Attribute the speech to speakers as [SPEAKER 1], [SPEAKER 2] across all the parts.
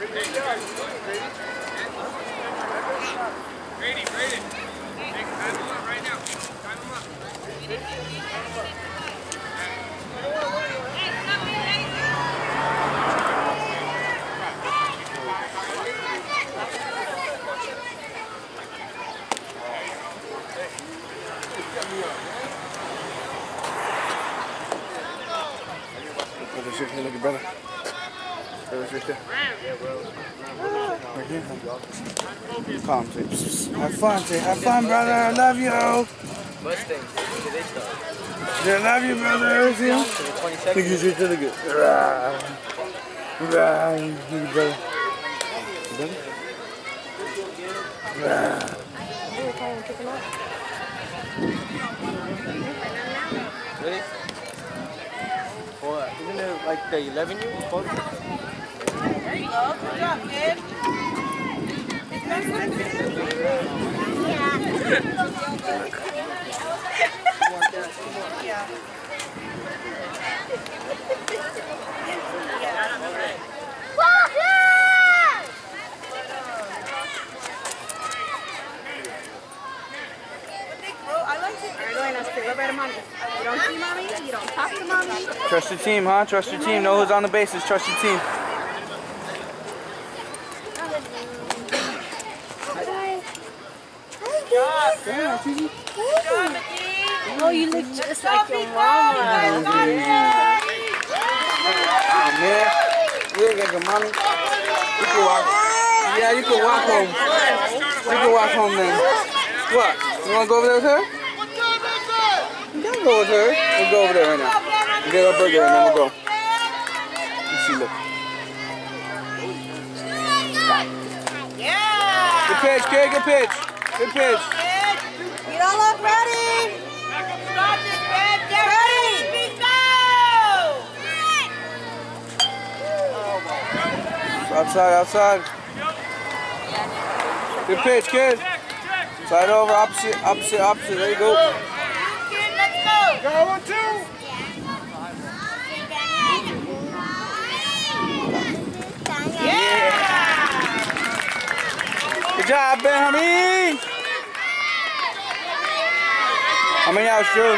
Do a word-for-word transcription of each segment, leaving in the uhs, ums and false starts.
[SPEAKER 1] Brady, Brady. Hey, time him up right now. Time him up.
[SPEAKER 2] Brother's right there, look at brother. Brother's right there. Right here. Calm, say, have fun, say, have fun, brother, I love you.
[SPEAKER 3] Mustangs, when did they start?
[SPEAKER 2] I love you, brother. See him? Look at you, look at you. Rah. Rah. Look at brother. Brother? Rah.
[SPEAKER 3] Really? What? Isn't it like the eleven year old?
[SPEAKER 4] There you go. Good job, kid. Yeah.
[SPEAKER 5] You don't see mommy, you don't talk to mommy.
[SPEAKER 2] Trust your team, huh? Trust your team. Know who's on the bases. Trust your team.
[SPEAKER 5] Yeah, oh, you look just like your mama.
[SPEAKER 2] Oh, man. You ain't got the money. You can walk. Yeah, you can walk home. You can walk home then. What? You want to go over there with her? You can go with her. We'll go over there right now. Get our burger and then we'll go. Let's see, look.
[SPEAKER 4] Yeah!
[SPEAKER 2] Good pitch, kid. Good pitch. Good pitch.
[SPEAKER 4] You don't look ready. Stop this, man. Get ready. Go!
[SPEAKER 2] Outside, outside. Good pitch, kid. Side over, opposite, opposite, opposite. There you go.
[SPEAKER 4] Kid, let's go.
[SPEAKER 1] Go, one, two.
[SPEAKER 4] Yeah!
[SPEAKER 2] Good job, Benjamin. How many outs, Drew?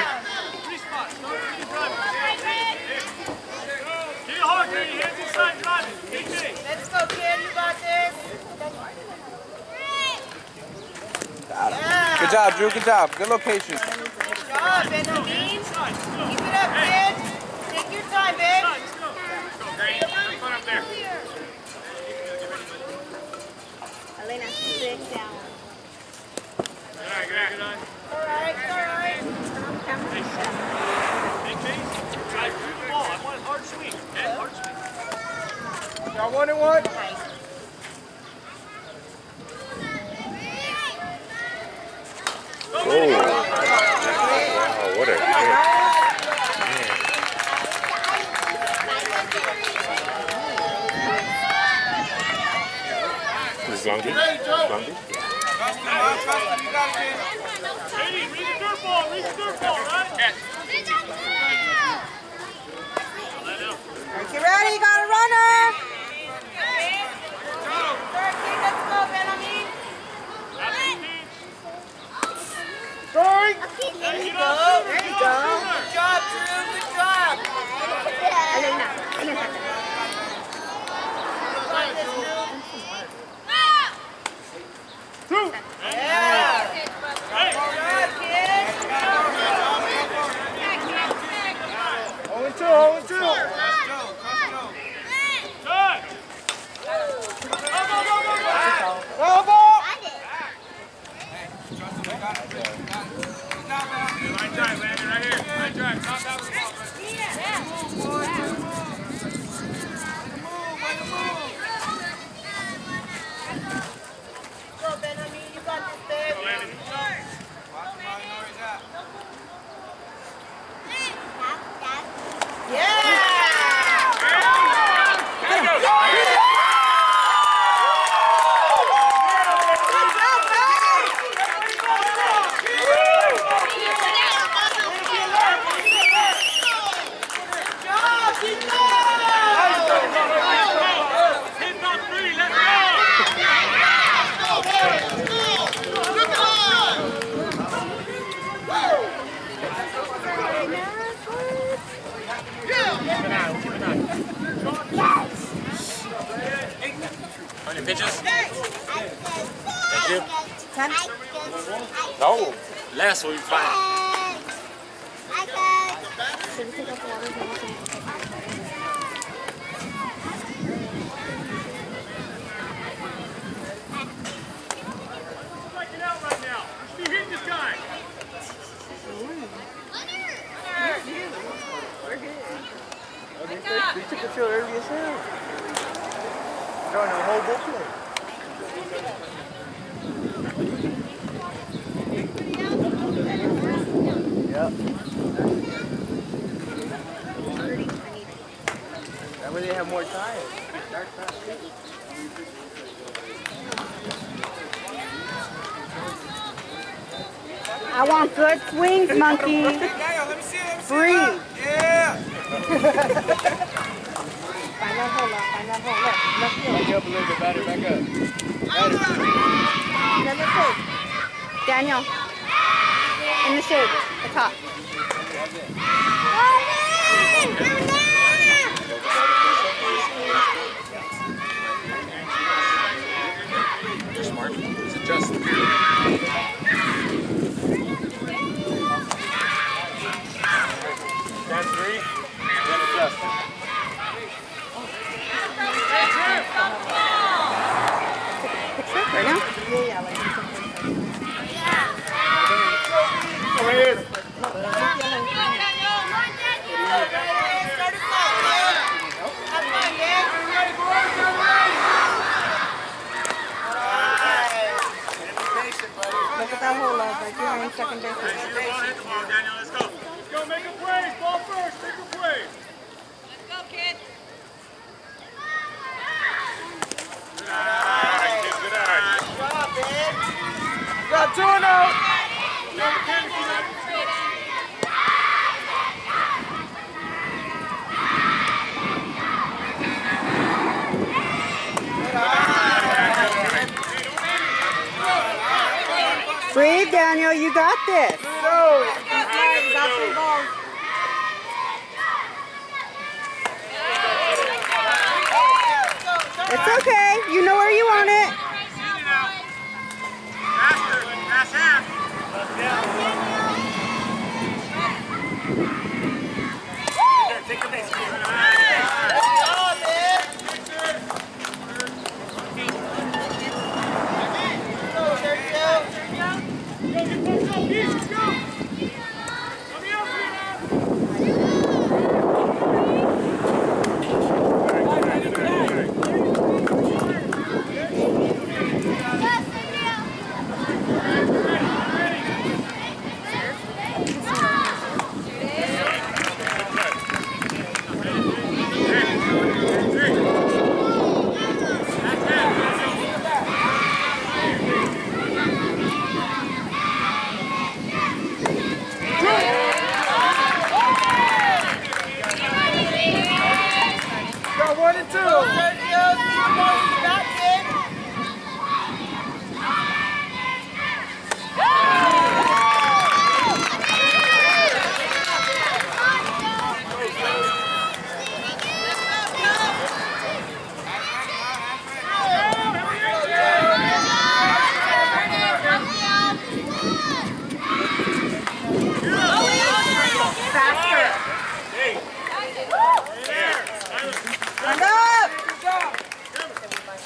[SPEAKER 4] Let's go, kid. You got this. Yeah.
[SPEAKER 2] Good job, Drew. Good job. Good location.
[SPEAKER 4] Good job, Benjamin. Keep it up, kid. Take your time, babe.
[SPEAKER 5] Elena, sit down.
[SPEAKER 1] Good eye, good eye, good eye.
[SPEAKER 4] All right, all right.
[SPEAKER 1] Big base. Guys, move the ball. I want a hard swing. Yeah, hard swing.
[SPEAKER 2] Got one and one.
[SPEAKER 6] Oh, wow, what a hit. This is Lungy? Lungy?
[SPEAKER 1] Ready, read the dirt ball, read the dirt ball, right? Yes.
[SPEAKER 4] Get ready, you got a runner. Let's go, Benjamin.
[SPEAKER 1] Sorry.
[SPEAKER 4] There you go. There you go. Good job, Drew. Good job.
[SPEAKER 5] Elena,
[SPEAKER 1] Two.
[SPEAKER 4] Yeah.
[SPEAKER 1] Hey.
[SPEAKER 4] Good job, kid.
[SPEAKER 1] Oh, and two, oh, and two. pitches?
[SPEAKER 6] Thank you.
[SPEAKER 5] Ten.
[SPEAKER 6] No.
[SPEAKER 1] Last will be fine.
[SPEAKER 5] Should we take off the water?
[SPEAKER 1] Striking out right now. You should be hitting this guy.
[SPEAKER 3] They took the field early as hell. Throwing a whole bullpen. Yep. That way they have more time.
[SPEAKER 5] I want good swings, monkey. Free.
[SPEAKER 2] Yeah.
[SPEAKER 5] Find that hole up. Find that hole up. Left field.
[SPEAKER 3] Back up a little bit, batter, back up.
[SPEAKER 5] Another shade. Daniel. In the shade. The top.
[SPEAKER 1] You're smart. It's adjusted.
[SPEAKER 3] Stand three, then adjust.
[SPEAKER 5] Picture right now? Yeah, yeah.
[SPEAKER 3] Over here.
[SPEAKER 5] Look at that hole up. Like you're in second base.
[SPEAKER 1] Hit the ball, hit the ball, Daniel. Let's go. Let's go. Make a play. Ball first. Make a play.
[SPEAKER 4] Let's go, kid.
[SPEAKER 1] Good eye, kid. Good eye.
[SPEAKER 2] Got two and out.
[SPEAKER 5] Breathe, Daniel. You got this. It's okay. You know where you want it.
[SPEAKER 1] Faster. Pass half. Take the base.
[SPEAKER 2] One and two.
[SPEAKER 5] Stand up.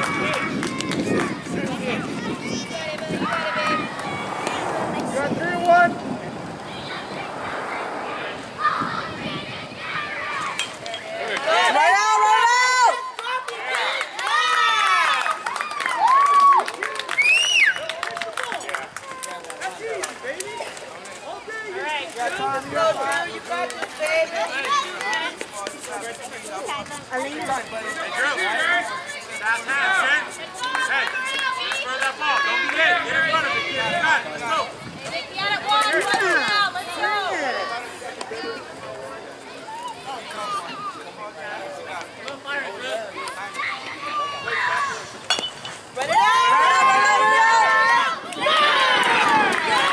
[SPEAKER 3] You're three to one.
[SPEAKER 4] Right out, right out! Go, Drew, you got this, baby.
[SPEAKER 5] Alina.
[SPEAKER 1] Hey, Drew. Fast hands, kid. Hey, transfer that ball. Don't be late. Get in front of it, kid. You got it. Let's go.
[SPEAKER 7] Get it, one. Let's go. Let's go.
[SPEAKER 4] Run it out! Run it out!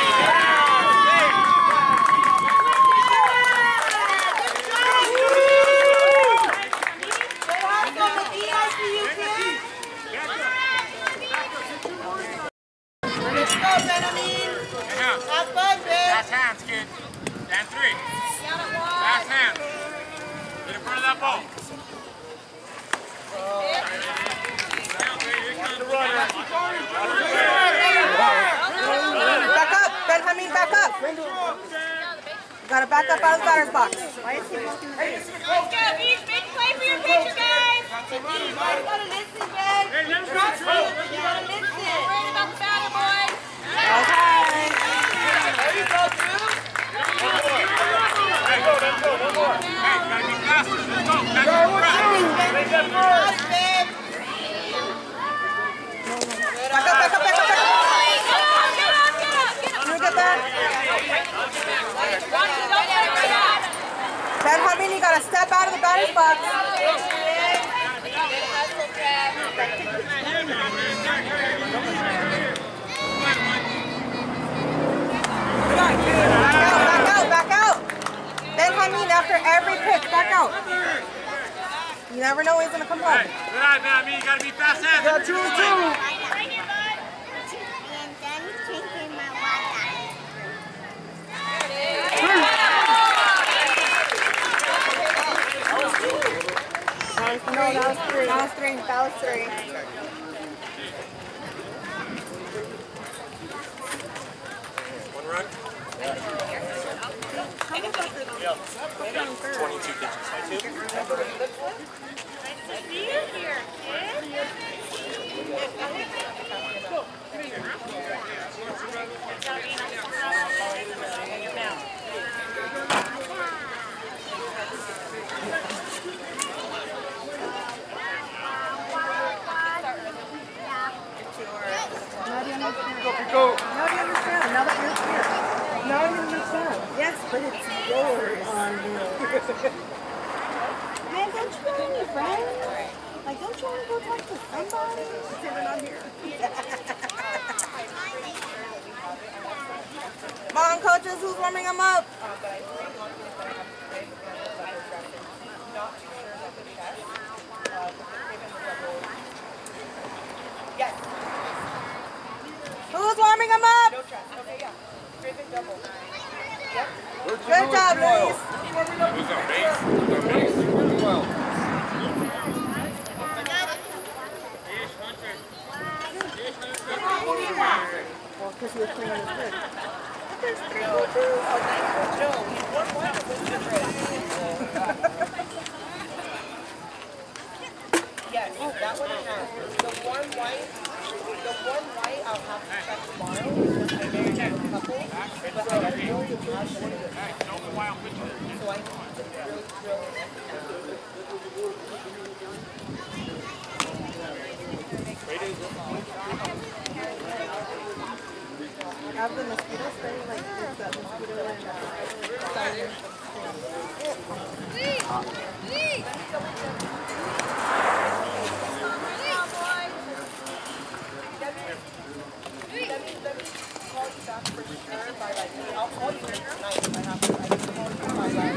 [SPEAKER 4] Let's go, Benjamin. Have fun, man.
[SPEAKER 1] Fast hands, kid. Stand three. Fast hands. Get in front of that ball.
[SPEAKER 4] Back up, Benjamin, back up. You gotta back up out of the batter's box.
[SPEAKER 5] Why is he walking the base?
[SPEAKER 7] Let's go, Beach. Big play for your pitcher, guys.
[SPEAKER 4] You gotta listen, man. Trust me, but you gotta listen.
[SPEAKER 7] Worried about the batter, boys.
[SPEAKER 4] Okay. There you go, Drew.
[SPEAKER 1] Hey, go, let's go. One more. Hey, gotta be faster. Let's go. Back to the front.
[SPEAKER 4] Cross, man. Back up, back up, back up, back up. Drew, get that. Benjamin, you gotta step out of the batter's box. Back out, back out. Benjamin, after every pitch, back out. You never know when he's gonna come home.
[SPEAKER 1] Hey, good eye, man. I mean, you gotta be fast hands.
[SPEAKER 3] Got two and two.
[SPEAKER 5] No, that was three. That was three. That was three.
[SPEAKER 1] One run. twenty-two pitches.
[SPEAKER 7] Nice to see you here, kid.
[SPEAKER 3] Go.
[SPEAKER 5] Now do you understand? Now that you're here. Now you understand. Yes, but it's yours. Man, don't you have any friends? Like, don't you want to go talk to somebody? Say we're not here.
[SPEAKER 4] Come on, coaches, who's warming them up? Who's warming them up? Good job, Luis.
[SPEAKER 6] Who's on base? Who's on base?
[SPEAKER 3] Well.
[SPEAKER 5] Well, because you were playing on the pitch. There's three.
[SPEAKER 4] Yes, that one I have. The one white, the one white I'll have to check tomorrow. I may have a couple, but I don't know if you have one of them. So I
[SPEAKER 5] Have the mosquito spray, like, there's that mosquito and uh,
[SPEAKER 4] I'll call you tonight if I have to. I can call you by like.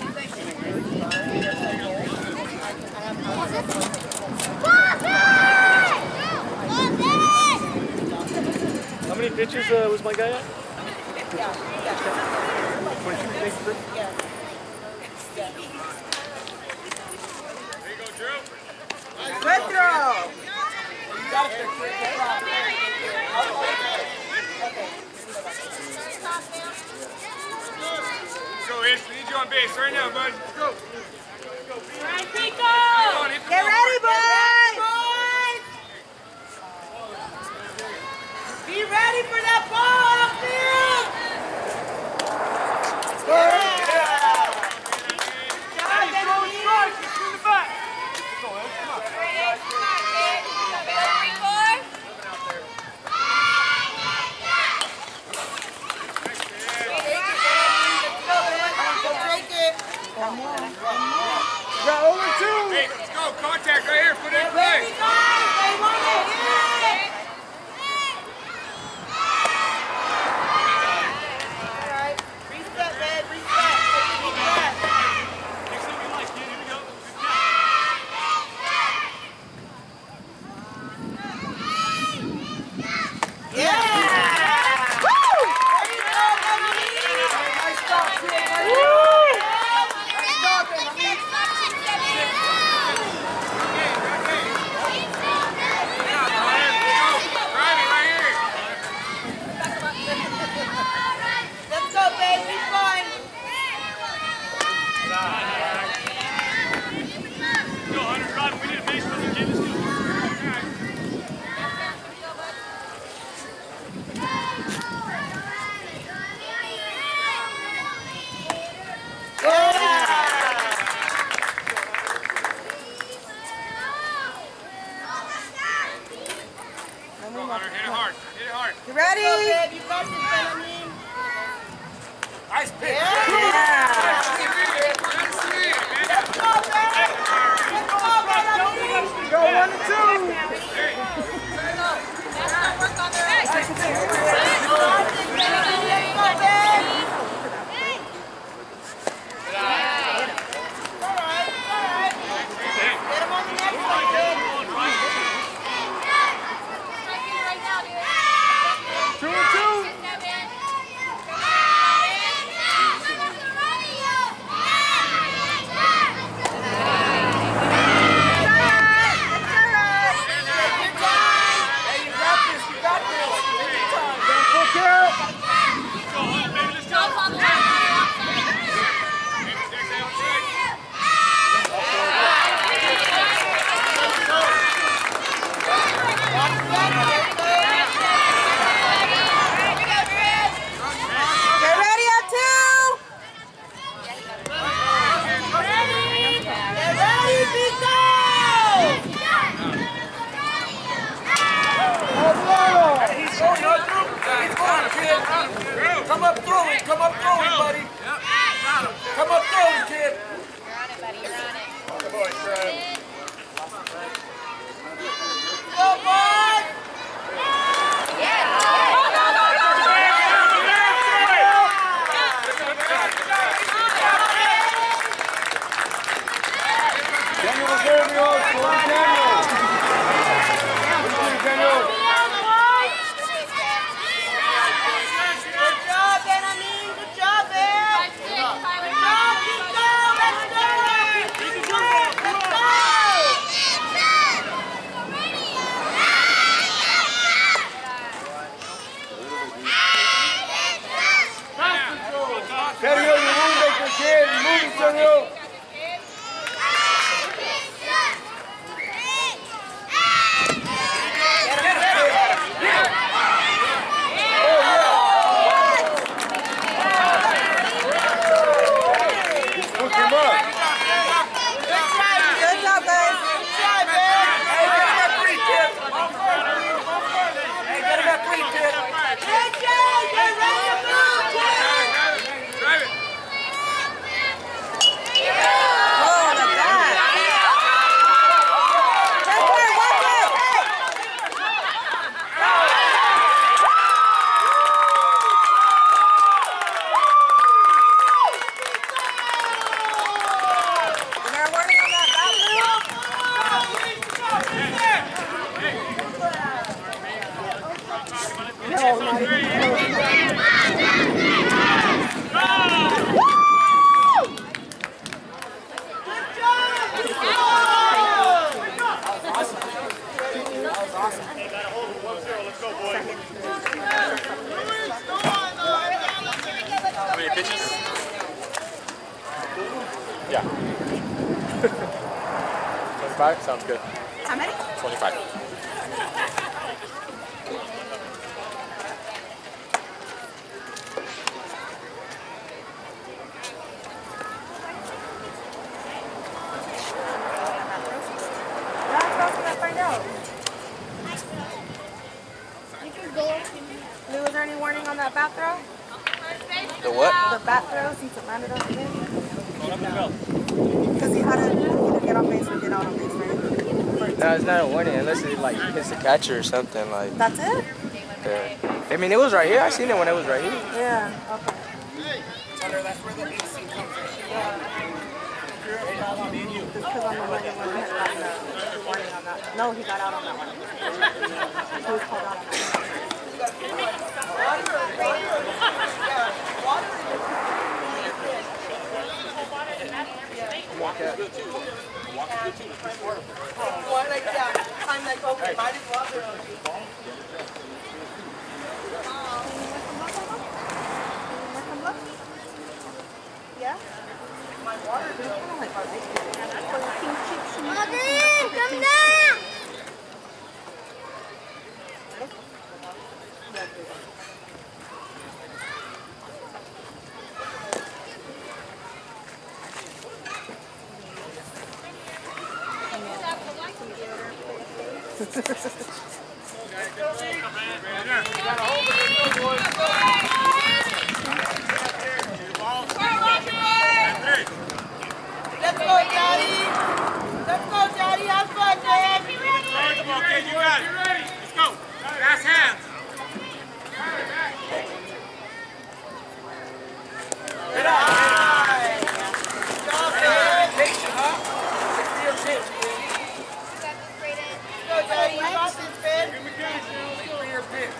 [SPEAKER 3] How many pitches uh, was my guy at?
[SPEAKER 4] Yeah, yeah.
[SPEAKER 3] twenty-two, thank you, sir.
[SPEAKER 4] Yeah. Yeah.
[SPEAKER 1] There you go, Drew.
[SPEAKER 4] Good throw.
[SPEAKER 3] gotta fix it. No problem.
[SPEAKER 1] Let's go, Ish. We need you on base right now, bud. Let's go.
[SPEAKER 7] Right, Pico!
[SPEAKER 5] Get ready, boys!
[SPEAKER 4] Be ready for that ball upfield!
[SPEAKER 3] Got over two.
[SPEAKER 1] Hey, let's go. Contact right here. Put it in play.
[SPEAKER 4] Alright, reset, man, reset. Take a breath.
[SPEAKER 1] Take something you like, kid. Here we go. Good catch.
[SPEAKER 4] Yeah! Woo! There you go, baby!
[SPEAKER 3] Nice stop, kid. Nice
[SPEAKER 4] Woo!
[SPEAKER 3] stop, baby.
[SPEAKER 1] Drive it right here.
[SPEAKER 4] Let's go, babe. Be fine.
[SPEAKER 1] Go, Hunter. Drive it. We need a base runner, kid. Let's go. Hunter, hit it hard. Hit it hard.
[SPEAKER 5] You ready?
[SPEAKER 4] Go, babe. You got this, Benjamin.
[SPEAKER 1] Nice pitch.
[SPEAKER 4] Yeah!
[SPEAKER 1] Let's see it, man.
[SPEAKER 4] Let's go, babe! Let's go, Benjamin!
[SPEAKER 3] Go one and two.
[SPEAKER 1] Hey.
[SPEAKER 7] Work on their eggs.
[SPEAKER 4] Let's go, babe! Alright, alright.
[SPEAKER 1] Hey.
[SPEAKER 4] Get him on the next one, babe.
[SPEAKER 7] Right now, dude.
[SPEAKER 3] Two and two.
[SPEAKER 4] Hey, you got this, you got this. Take your time.
[SPEAKER 3] Full count.
[SPEAKER 1] Let's go, Hunter, baby. Let's go.
[SPEAKER 7] Jump on the right, outside.
[SPEAKER 1] Next outside.
[SPEAKER 5] Get ready on two!
[SPEAKER 4] Get ready, Pico!
[SPEAKER 3] He's going up through. He's going, kid. Come up through him. Come up through him, buddy. Come up through him, kid.
[SPEAKER 1] Good boy, Fred.
[SPEAKER 4] Go, boys!
[SPEAKER 3] Daniel was there, we all. Come on, Daniel. Come on, Daniel.
[SPEAKER 4] Good job, Benjamin. Good job, man. Good job, Pico. Let's go. Let's go.
[SPEAKER 3] Daniel, you're moving, kid. You're moving, Daniel.
[SPEAKER 6] Yeah. twenty-five? Sounds good.
[SPEAKER 5] How many?
[SPEAKER 6] twenty-five.
[SPEAKER 5] Lou, was there any warning on that bat throw?
[SPEAKER 2] The what?
[SPEAKER 5] The bat throw since it landed on him? Because he had to either get on base or get out on base, right?
[SPEAKER 2] No, it's not a warning unless it like hits the catcher or something like.
[SPEAKER 5] That's it?
[SPEAKER 2] that. I mean, it was right here. I seen it when it was right here.
[SPEAKER 5] Yeah, okay.
[SPEAKER 3] Tell her that's where the A C comes in.
[SPEAKER 5] Just because I'm the one that went hit on the warning on that. No, he got out on that one. He was called out on that one.
[SPEAKER 4] Why like that? I'm like, okay, might as well.
[SPEAKER 5] Yeah?
[SPEAKER 4] My water bill.
[SPEAKER 5] Mother, come down!
[SPEAKER 4] Let's go, Daddy. Let's go, Daddy. Have fun, man.
[SPEAKER 1] Come on, kid, you got it. Let's go. Fast hands.
[SPEAKER 4] Good eye. Good job, man.
[SPEAKER 3] Patient, huh? It's real pitch.
[SPEAKER 4] Let's go, Daddy. You got this, man.
[SPEAKER 3] It's real pitch.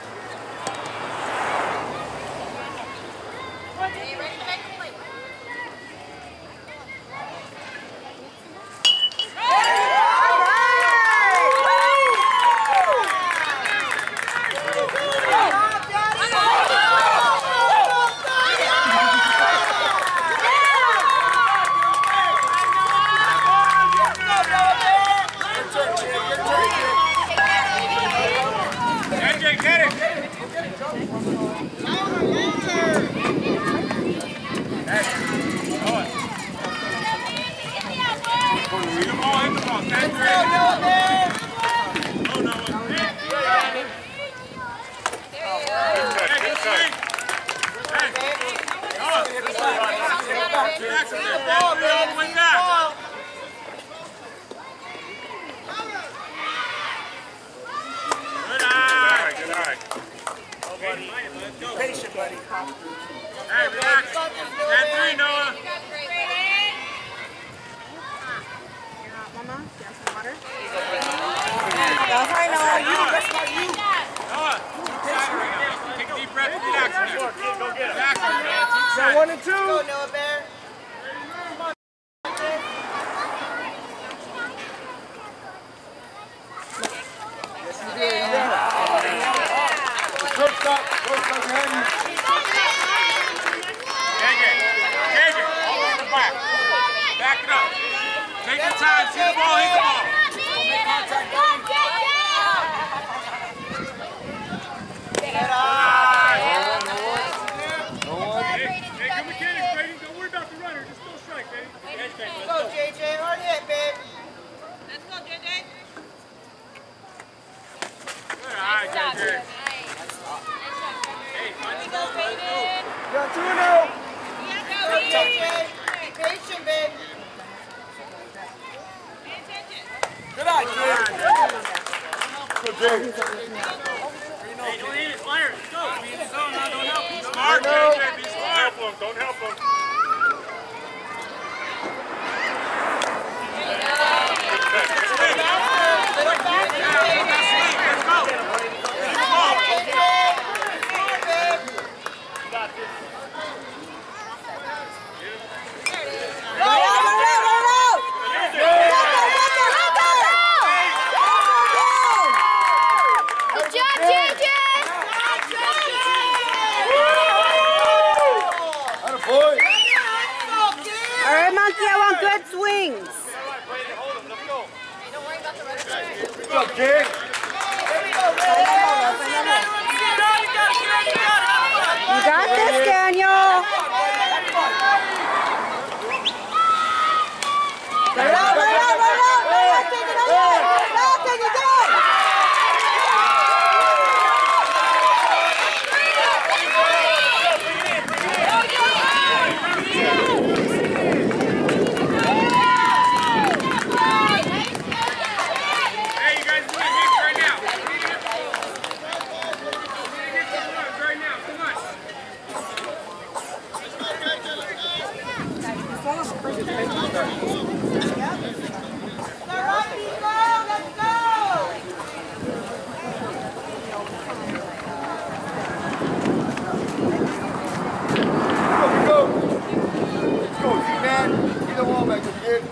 [SPEAKER 3] Patient, buddy.
[SPEAKER 1] Hey, relax. Stand three, Noah.
[SPEAKER 5] Mama, do you have some water?
[SPEAKER 4] That's right, Noah. You, that's not you.
[SPEAKER 1] Noah, take a deep breath and relax. Relax, man.
[SPEAKER 3] So one and two.
[SPEAKER 4] Go, Noah Bear.
[SPEAKER 3] Shortstop. Shortstop behind you.
[SPEAKER 1] J J, J J, all on the back. Back it up. Take your time. See the ball, hit the ball.
[SPEAKER 4] Good eye.
[SPEAKER 1] Hey, good mechanics, Brady. Don't worry about the runner. Just go strike, baby.
[SPEAKER 4] Let's go, J J. Hard hit, babe.
[SPEAKER 7] Let's go, J J.
[SPEAKER 1] Good eye, J J.
[SPEAKER 3] Got two now.
[SPEAKER 4] Go, J J. Be patient, babe.
[SPEAKER 3] Good eye, kid. Good Jay.
[SPEAKER 1] Hey, don't hit his player. Let's go. Be in the zone now. Don't help him. Be smart, J J. Be smart. Don't help him.
[SPEAKER 7] Good job, J J.
[SPEAKER 3] Atta boy. kid.
[SPEAKER 5] You got this, Daniel. Right out, right out, right out, right out, take it away. Right out, take it down.
[SPEAKER 1] Hey, you guys need hits right now. Hit some runs right now. Come on.
[SPEAKER 3] Go, go. Let's go, G-Man. Get the wall back, kid.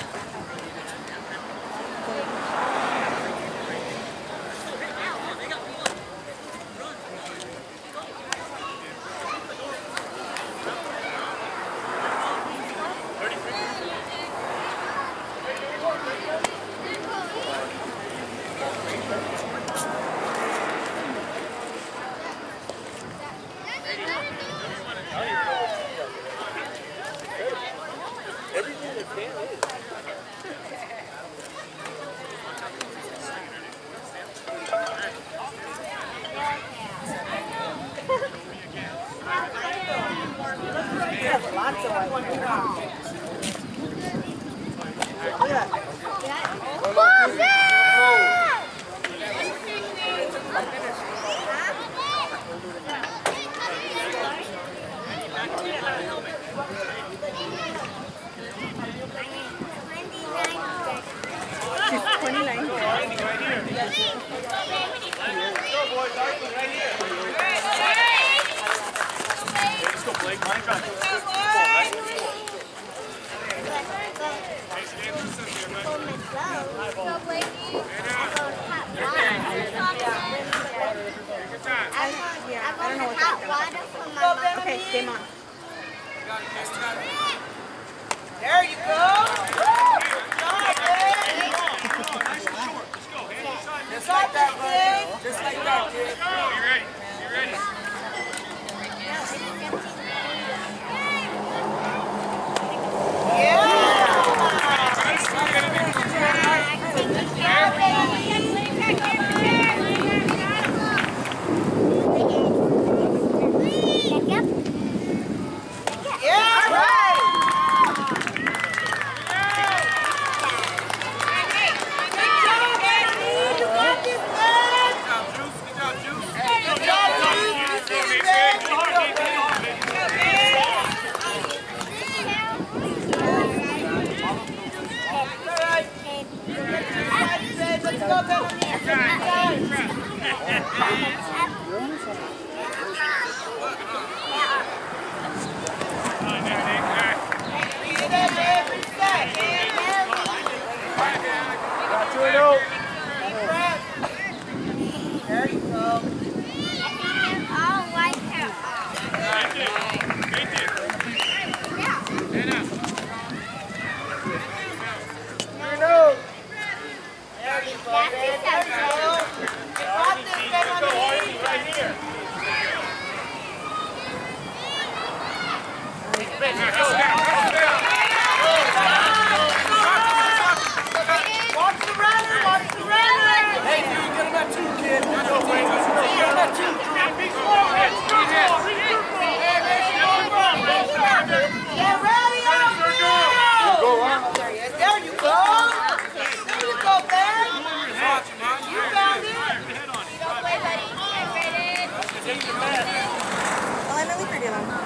[SPEAKER 5] Lots of white. twenty-nine.
[SPEAKER 1] Let's go, Blake. Line drive.
[SPEAKER 5] Yeah, I don't know what that's okay, game on.
[SPEAKER 4] There you go.
[SPEAKER 3] Just like that, buddy. Just like that, kid.
[SPEAKER 1] Go, you ready? You ready?
[SPEAKER 4] There you go. Watch the runner, watch the runner.
[SPEAKER 3] Hey, dude, get him at two, kid. Get him at two.
[SPEAKER 4] Get ready out there.
[SPEAKER 3] Go, huh?
[SPEAKER 4] There he is. There you go. There you go, Ben. You got it.
[SPEAKER 5] Well, I'm really pretty long.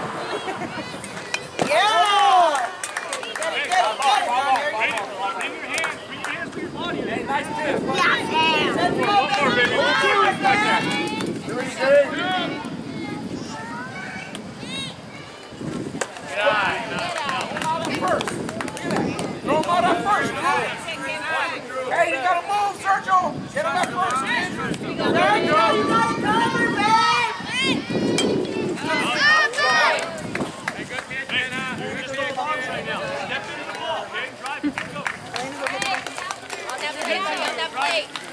[SPEAKER 4] Yeah. Get it, get it, get it. Now, there you go.
[SPEAKER 1] Bring your hands. Bring your hands to your body.
[SPEAKER 3] Hey, nice tip.
[SPEAKER 4] Let's go, baby.
[SPEAKER 3] Three, good. First. Throw him out at first, dude. Hey, you gotta move, Sergio. Get him at first, kid.
[SPEAKER 4] There you go. You got it covered, babe.
[SPEAKER 1] Hey, good catch, Jenna. You're gonna stay arms right now. Step into the ball, okay? Drive it. Go.
[SPEAKER 7] On that plate, on that plate.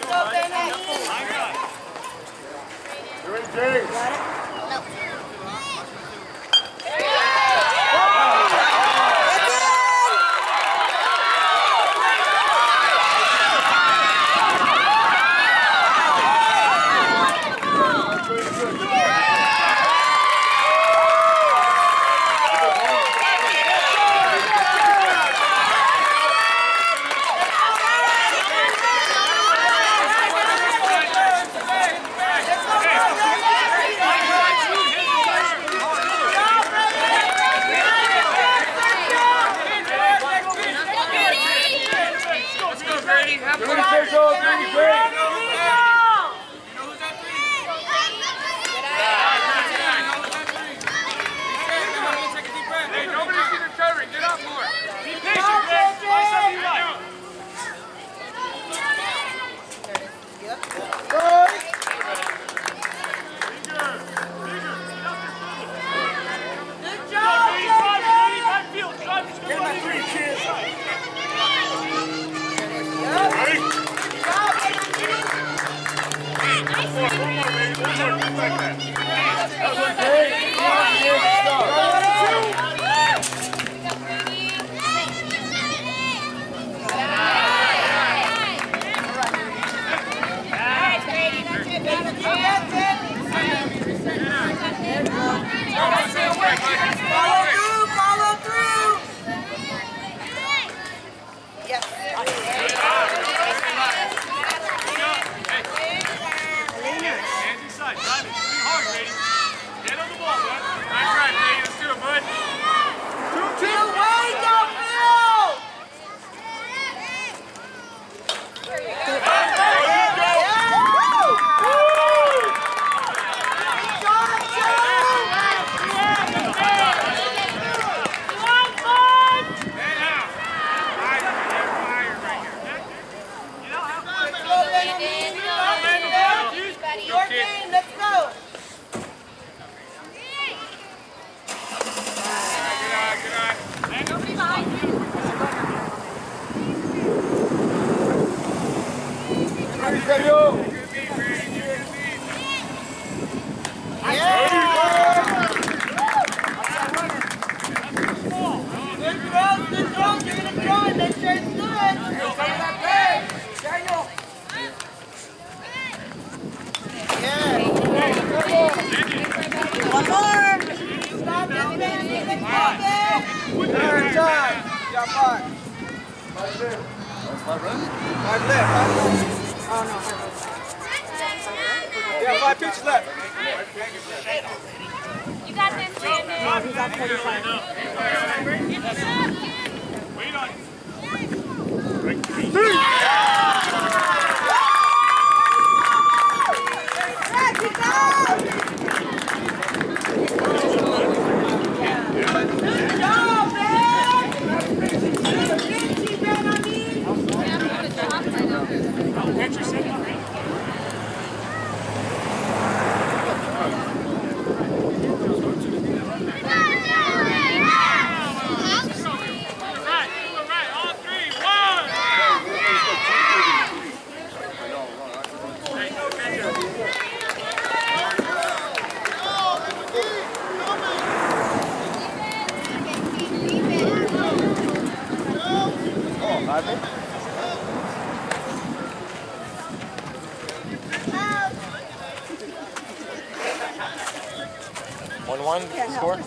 [SPEAKER 6] One one score.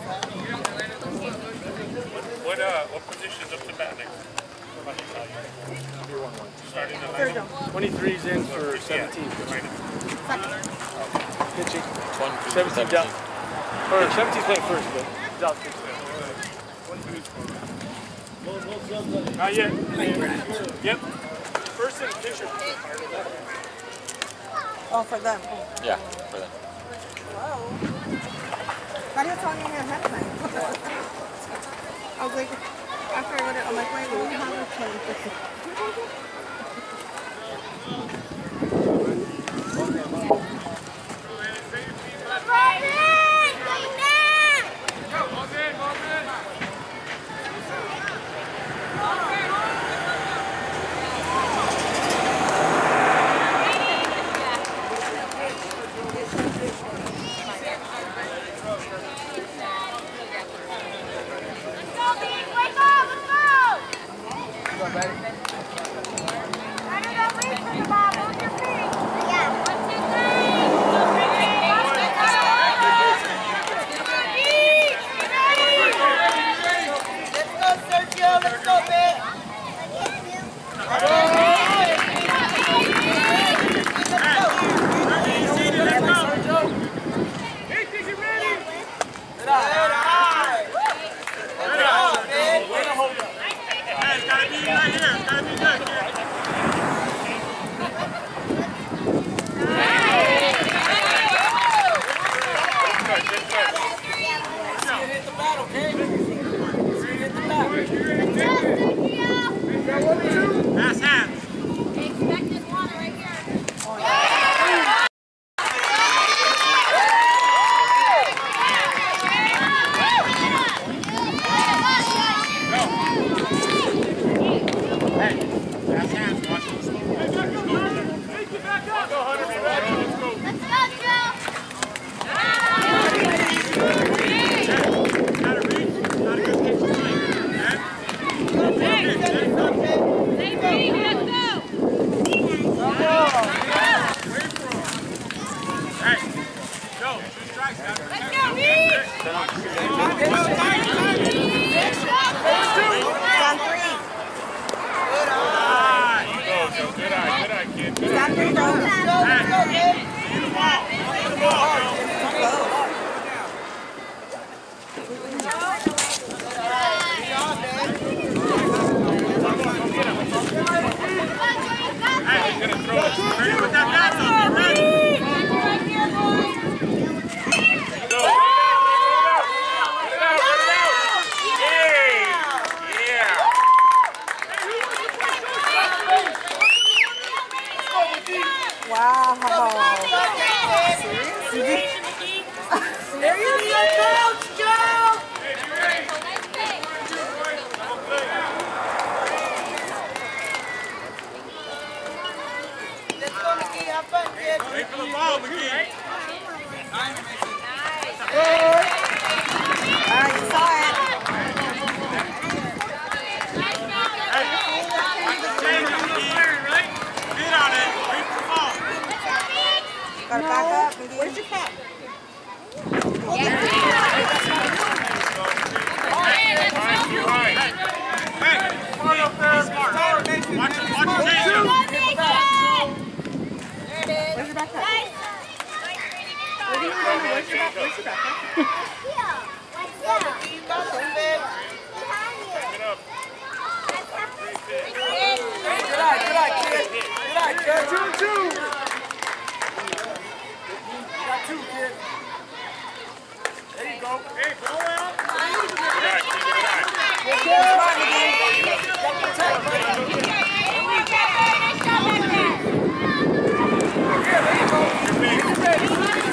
[SPEAKER 1] What uh what position's up to bat next? Starting the
[SPEAKER 5] Third down.
[SPEAKER 3] twenty-three's in for seventeen. Pitching.
[SPEAKER 6] One
[SPEAKER 3] seventeen down. Or seventeen's playing first, but down pitching.
[SPEAKER 1] Not yet. Yep. First and pitcher.
[SPEAKER 5] Oh, for them.
[SPEAKER 6] Yeah, for them.
[SPEAKER 5] Whoa. Why are you talking in your head then? I was like, after I read it, I'm like, wait, we have a play. Here you go.
[SPEAKER 4] Let's go, let's go, kid.
[SPEAKER 1] Get the ball. Get the ball, girl. Hey, he's gonna throw it. Ready with that pass up. Ready?
[SPEAKER 7] Right here, boys.
[SPEAKER 1] Go.
[SPEAKER 5] Wow.
[SPEAKER 4] There you go, Coach Joe. Let's go, McGee. Have fun, kid.
[SPEAKER 1] Wait for the ball, McGee.
[SPEAKER 5] All right, you saw it.
[SPEAKER 1] Change it, McGee. Right? Get on it. Wait for the ball.
[SPEAKER 5] Gotta back up. Where's your cap?
[SPEAKER 1] Watch it, watch it, change it.
[SPEAKER 5] Where's your backpack? Where do you go? Where's your back? Where's your backpack?
[SPEAKER 4] You got this, babe. Good eye, good eye, kid. Good eye, kid. Two, two. You got two, kid. There you go.
[SPEAKER 1] Hey, go out.
[SPEAKER 4] Good kid. Got the tech, buddy. Yeah, there you go. You're ready.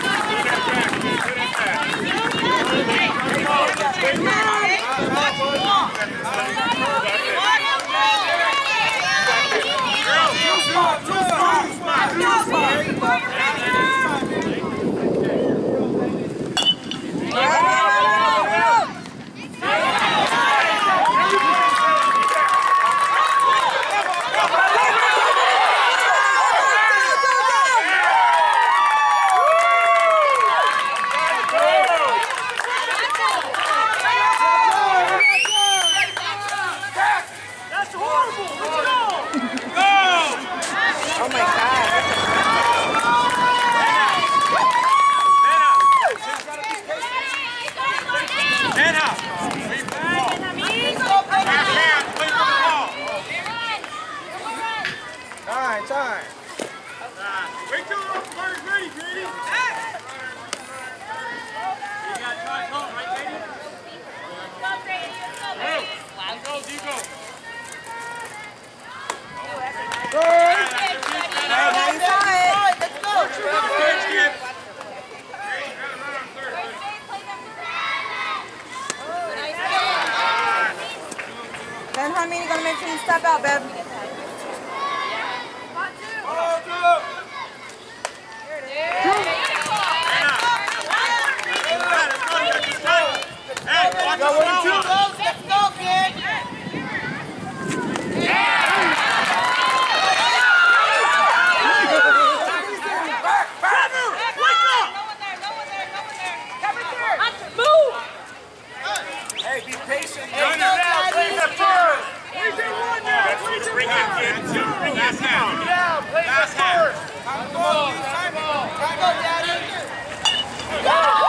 [SPEAKER 5] Then, honey, you gotta make sure you step out, babe.
[SPEAKER 1] Hey, watch
[SPEAKER 4] Go,
[SPEAKER 1] the
[SPEAKER 4] two
[SPEAKER 1] ball.
[SPEAKER 4] goes. Let's go, kid. Hey, be patient. Hey,
[SPEAKER 1] No, no,
[SPEAKER 4] now,
[SPEAKER 1] bring
[SPEAKER 4] please.
[SPEAKER 1] it first. That's who to bring in, kid. That's who to bring last half. Last half.
[SPEAKER 4] Time to go, time to go. Time to go, Daddy.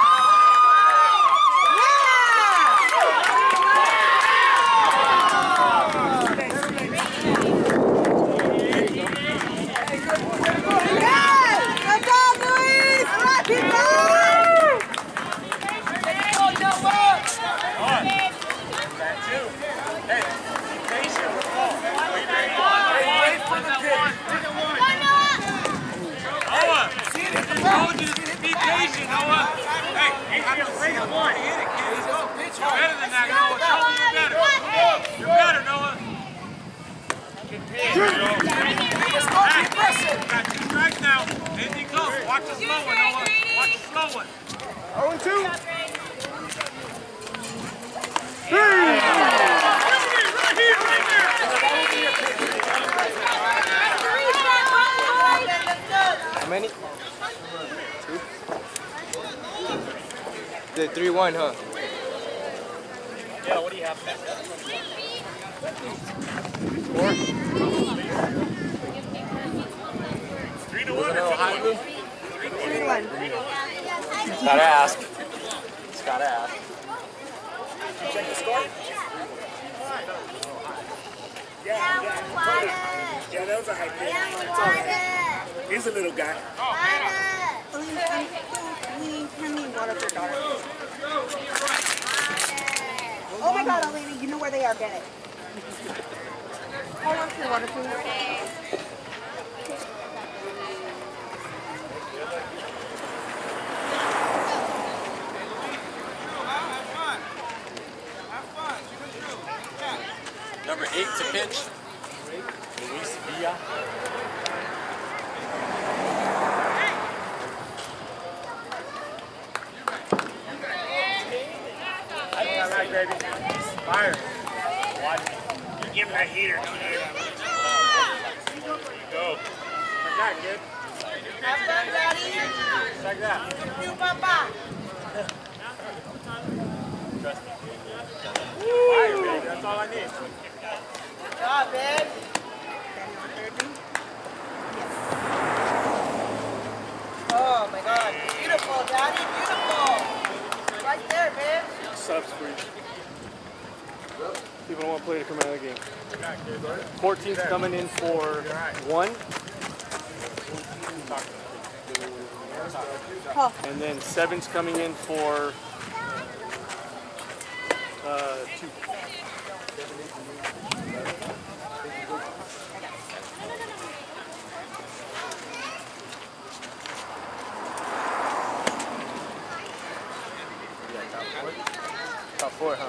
[SPEAKER 1] Be patient, Noah. Hey, you have to bring it one. Hit it, kid. You're better than that, Noah. Show me you're better. You're better, Noah.
[SPEAKER 4] Let's go, keep pressing.
[SPEAKER 1] Got two strikes now. Anything close. Watch the slow one, Noah. Watch the slow one.
[SPEAKER 3] oh and two.
[SPEAKER 8] How many? Two? The three one, huh?
[SPEAKER 1] Yeah, what do you have?
[SPEAKER 8] Four?
[SPEAKER 5] one.
[SPEAKER 8] Gotta ask. Just gotta ask.
[SPEAKER 3] Check the score. Yeah, yeah. Yeah, that was a high pitch. It's all right. He's a little guy.
[SPEAKER 5] Please, um, please, hand me water for daughter. Oh my God, Elena, you know where they are. Get it. Hold on for your water, please.
[SPEAKER 8] Number eight to pitch. Luis Villa. All right, baby. Fire. Watch. You give him that heater. Go. Like that, kid.
[SPEAKER 4] Have fun, Daddy.
[SPEAKER 8] Just like that.
[SPEAKER 4] You, Papa.
[SPEAKER 8] Trust me. Fire, baby. That's all I need.
[SPEAKER 4] Good job, babe. Oh my God. Beautiful, Daddy. Beautiful. Right there, babe.
[SPEAKER 9] Subs for you. People don't want to play to come out of the game. fourteen's coming in for one. And then seven's coming in for uh, two. Top four, huh?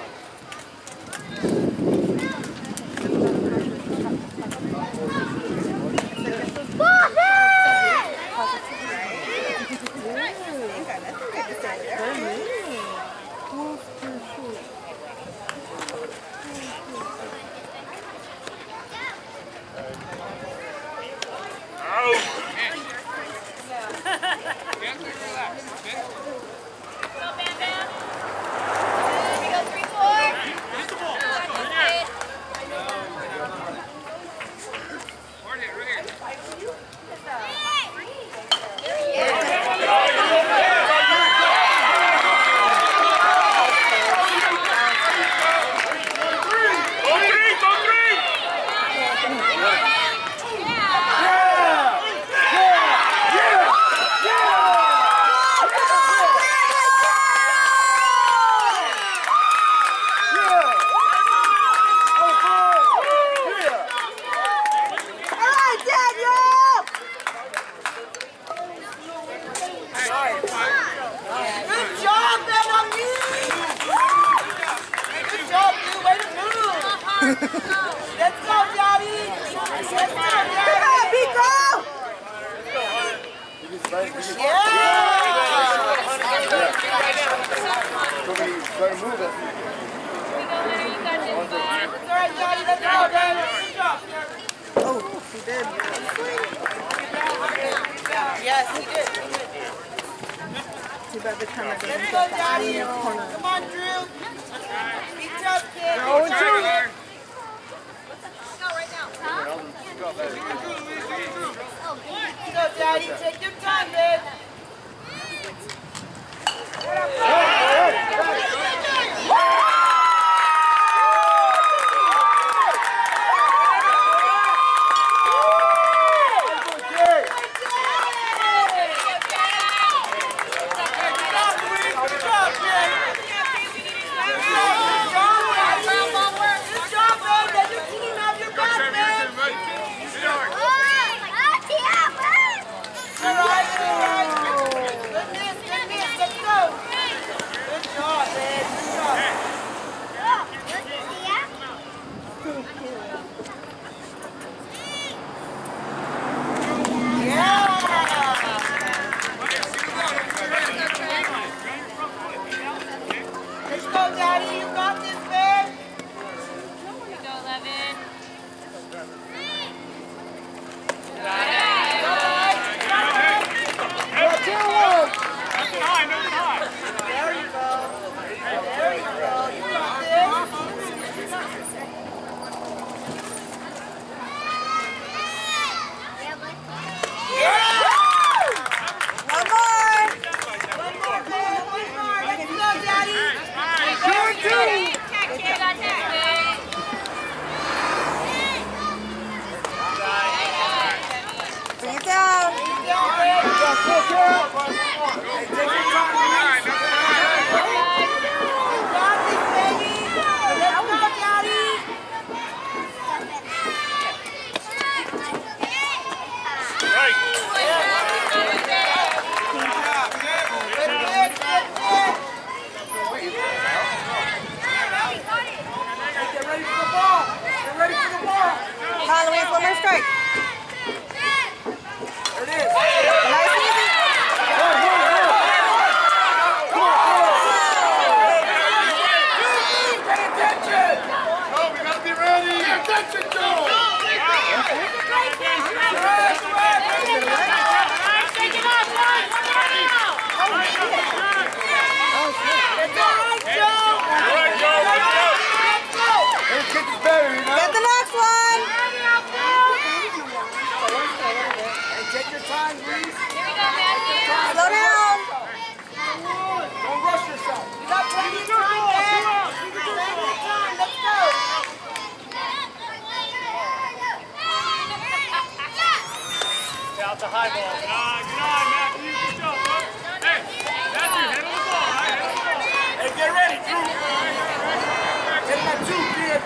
[SPEAKER 9] Now it's a high ball.
[SPEAKER 1] Good eye, good eye, Matthew. Good job, bud. Hey, Matthew, hit on the ball, right? Hit on the ball.
[SPEAKER 3] Hey, get ready, Drew. Hit that two, kid.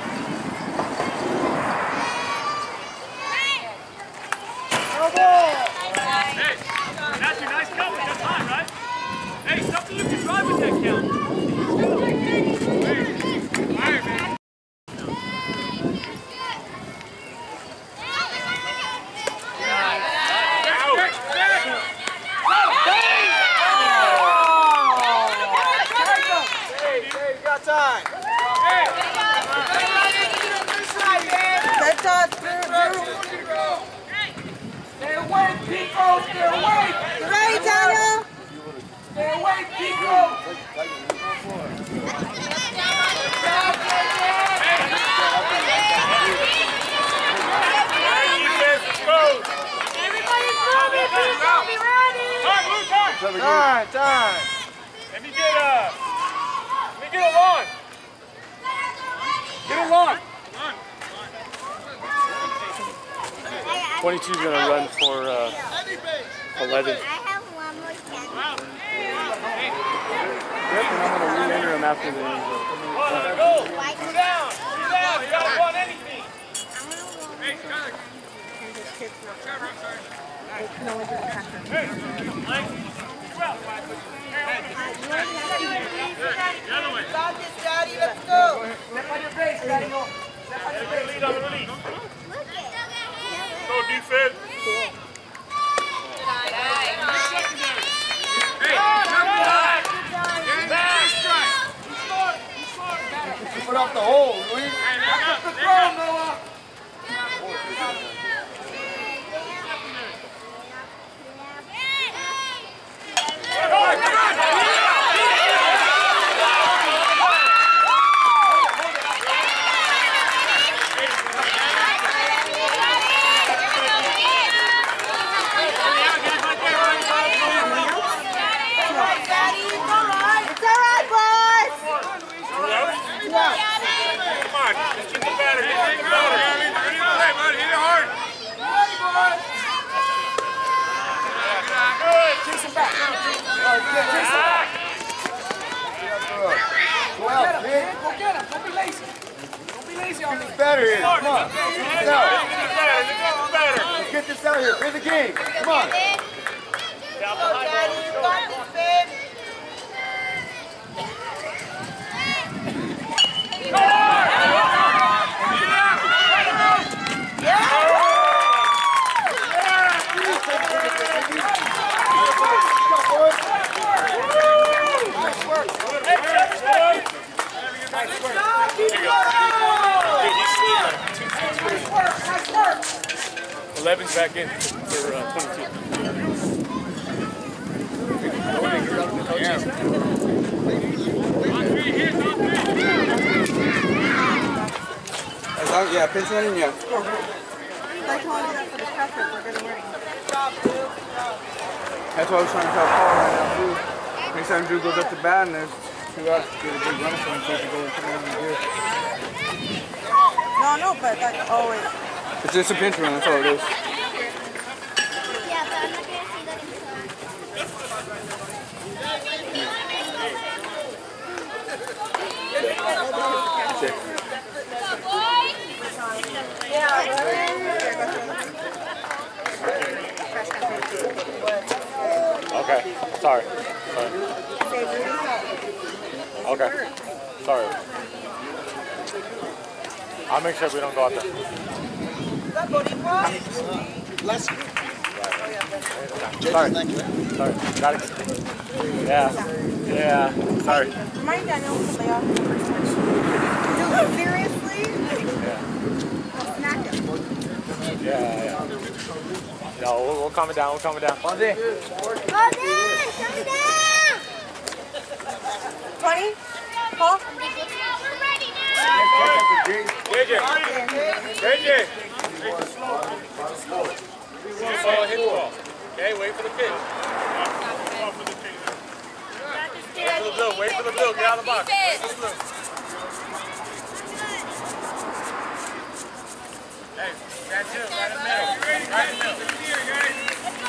[SPEAKER 1] Hey, Matthew, nice coverage. That's high, right? Hey, something you can drive with that count. Hey, fire, man.
[SPEAKER 3] Time.
[SPEAKER 5] Good job, Drew. Drew.
[SPEAKER 3] Stay away, Pico. Stay away.
[SPEAKER 5] You ready, Daniel?
[SPEAKER 3] Stay away, Pico.
[SPEAKER 7] Everybody's moving, Pico. Be ready.
[SPEAKER 1] Time, Blue, time.
[SPEAKER 3] Time, time.
[SPEAKER 1] Let me get, uh, let me get a lawn. Get a lawn.
[SPEAKER 9] twenty-two is going to run for uh, eleven.
[SPEAKER 7] I have one more chance.
[SPEAKER 9] Yep, and I'm going to re-enter him after the end.
[SPEAKER 1] Go. Two down. Two down. You got to run anything. Hey, Tyler. Trevor, I'm sorry.
[SPEAKER 5] They can only do the catcher.
[SPEAKER 1] Hey, Mike. Two out. Hey, the other way.
[SPEAKER 4] Stop this, Daddy. Let's go.
[SPEAKER 3] Step on your base, Daddy. Step on your base.
[SPEAKER 1] Lead on the release.
[SPEAKER 7] Look at
[SPEAKER 1] Go defense. Hey, come back. Back strike.
[SPEAKER 3] Put off the hole, Luis.
[SPEAKER 1] Hey, there you go.
[SPEAKER 3] The
[SPEAKER 1] There
[SPEAKER 3] throw,
[SPEAKER 1] you go.
[SPEAKER 3] Noah.
[SPEAKER 5] It's all right, boys.
[SPEAKER 1] Come on, just get the batter. Get the batter. Hey, bud, hit it hard. Good.
[SPEAKER 3] Chase him back. Chase him back. Go get him, man. Go get him. Don't be lazy. Don't be lazy on me.
[SPEAKER 10] Better here. Come on.
[SPEAKER 1] Get the batter. Get the batter.
[SPEAKER 10] Let's get this out here. Play the game. Come on.
[SPEAKER 4] Go, Daddy. You got this, babe.
[SPEAKER 9] eleven's back in for uh, twenty-two.
[SPEAKER 2] As long, yeah, pinch running, yeah.
[SPEAKER 5] They can only do that for the catcher. We're getting ready.
[SPEAKER 2] That's why I was trying to tell Paul right now, too. Next time Drew goes up to bat and there's two outs, get a big run for him so he can go and come in here.
[SPEAKER 5] No, no, but that's always.
[SPEAKER 2] It's just a pinch run, that's all it is.
[SPEAKER 7] Yeah, but I'm not going to see that
[SPEAKER 2] Six.
[SPEAKER 9] Okay, sorry. Sorry. Okay, sorry. I'll make sure we don't go out there. Sorry. Sorry. Got it. Yeah. Yeah. Sorry.
[SPEAKER 5] Remind Daniel to lay off the first pitch. Do it seriously?
[SPEAKER 9] Yeah.
[SPEAKER 5] I'll smack him.
[SPEAKER 9] Yeah, yeah. No, we'll, we'll calm it down. We'll calm it down.
[SPEAKER 7] Come down!
[SPEAKER 5] twenty? Paul?
[SPEAKER 7] We're ready now!
[SPEAKER 1] J J. J J. Slow hit the ball. Okay, wait for the pitch. Wait for the blue. Wait for the blue. Get out of the box. Wait for the blue. Hey, that's it. Right in the middle. Right in the middle.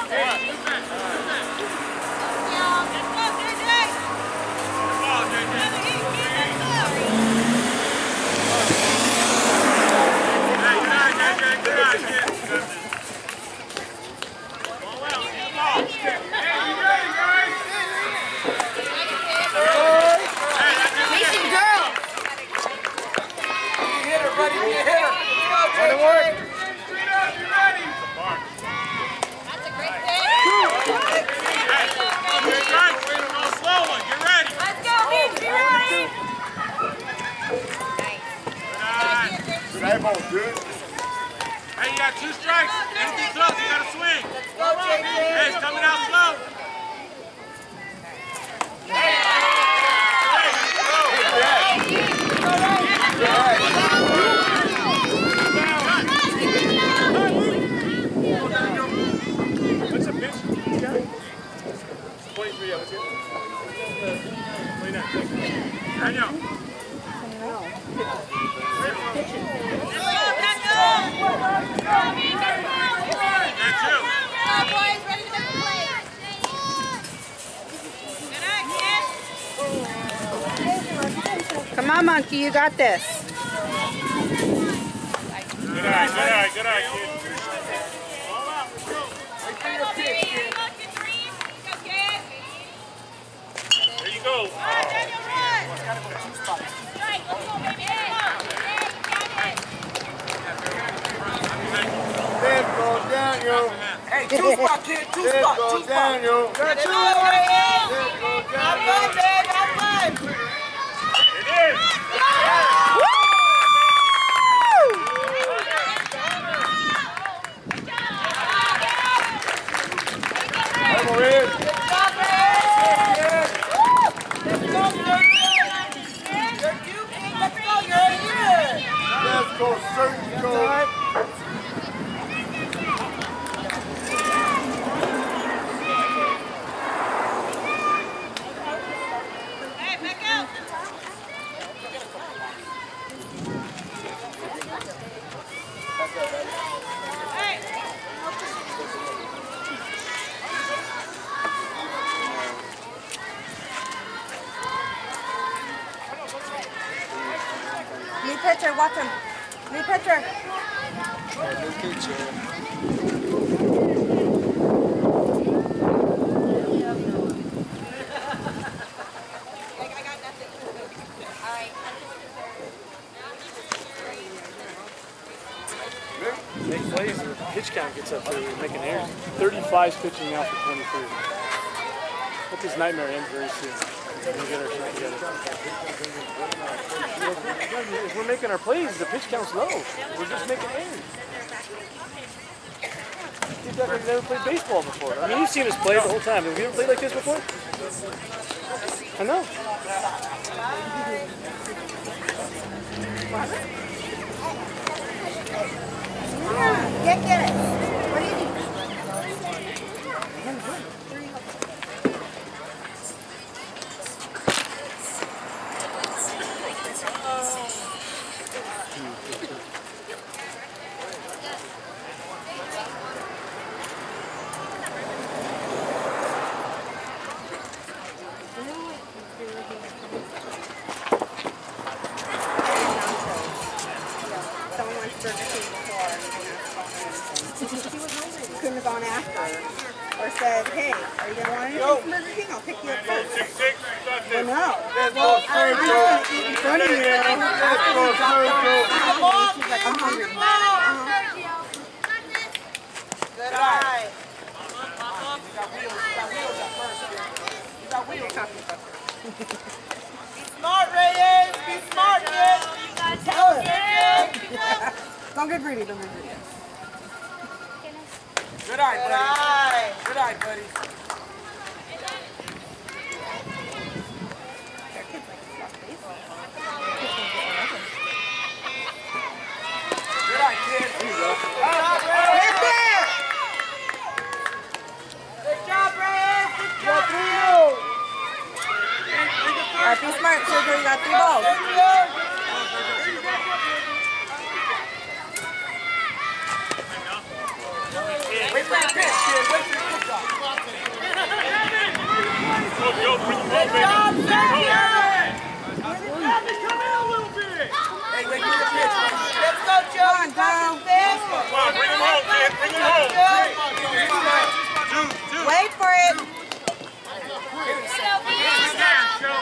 [SPEAKER 1] Daniel.
[SPEAKER 5] Come on, Monkey, you got this.
[SPEAKER 1] Good eye, good eye, good eye, kid. There you go.
[SPEAKER 10] There goes Daniel.
[SPEAKER 3] Hey, two spot, kid, two
[SPEAKER 10] There
[SPEAKER 3] spot, two
[SPEAKER 10] goes
[SPEAKER 3] spot.
[SPEAKER 10] Daniel.
[SPEAKER 3] Good, two.
[SPEAKER 10] There goes Daniel.
[SPEAKER 1] It is.
[SPEAKER 10] Come on, Red. Let's go, Sergeant. Go.
[SPEAKER 5] New pitcher, watch him. New pitcher.
[SPEAKER 2] New pitcher.
[SPEAKER 9] Make plays and the pitch count gets up there. We make an error. thirty-five's pitching now for twenty-three. Let this nightmare end very soon. We'll get our shit together. If we're making our plays, the pitch count's low. We're just making errors. Kids that have never played baseball before. I mean, you've seen us play the whole time. Have you ever played like this before? I know.
[SPEAKER 5] Yeah, get, get it. What do you need? Someone wants Burger King before. Couldn't have gone after her. Or said, hey, are you going to want anything from Burger King? I'll pick you up first.
[SPEAKER 1] Six, six, you got
[SPEAKER 5] Well,
[SPEAKER 1] this.
[SPEAKER 5] no.
[SPEAKER 10] Let's
[SPEAKER 5] Well,
[SPEAKER 10] go,
[SPEAKER 5] I'm not
[SPEAKER 10] Sergio.
[SPEAKER 5] going to eat in front of you.
[SPEAKER 10] Let's go, Sergio.
[SPEAKER 5] She's like, I'm hungry. Uh-huh.
[SPEAKER 4] Good eye. Be smart, Reyes. Be smart, kid.
[SPEAKER 5] Tell her. Don't get greedy, don't get greedy.
[SPEAKER 3] Good eye,
[SPEAKER 4] Good
[SPEAKER 3] buddy.
[SPEAKER 4] eye.
[SPEAKER 3] Good eye, buddy. Good eye, kid. There you go.
[SPEAKER 5] Right there!
[SPEAKER 4] Good job, Reyes. Good job.
[SPEAKER 5] All right, be smart, Sergio. You got three balls.
[SPEAKER 3] Wait for your pitch, kid. Wait for your pitch off.
[SPEAKER 1] Go, go, bring the ball,
[SPEAKER 4] Good
[SPEAKER 1] baby.
[SPEAKER 4] job, Sergio.
[SPEAKER 3] Hey, wait for your pitch, man.
[SPEAKER 4] Let's go, Joe. You got this.
[SPEAKER 1] Come on, bring him home, kid. Bring him home. Two, two.
[SPEAKER 5] Wait for it.
[SPEAKER 1] Stand, Joe.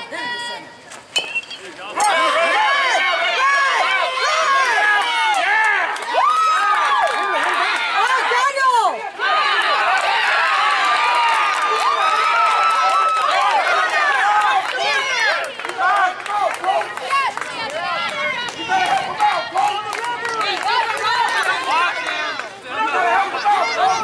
[SPEAKER 5] Oh, Daniel!
[SPEAKER 4] Go,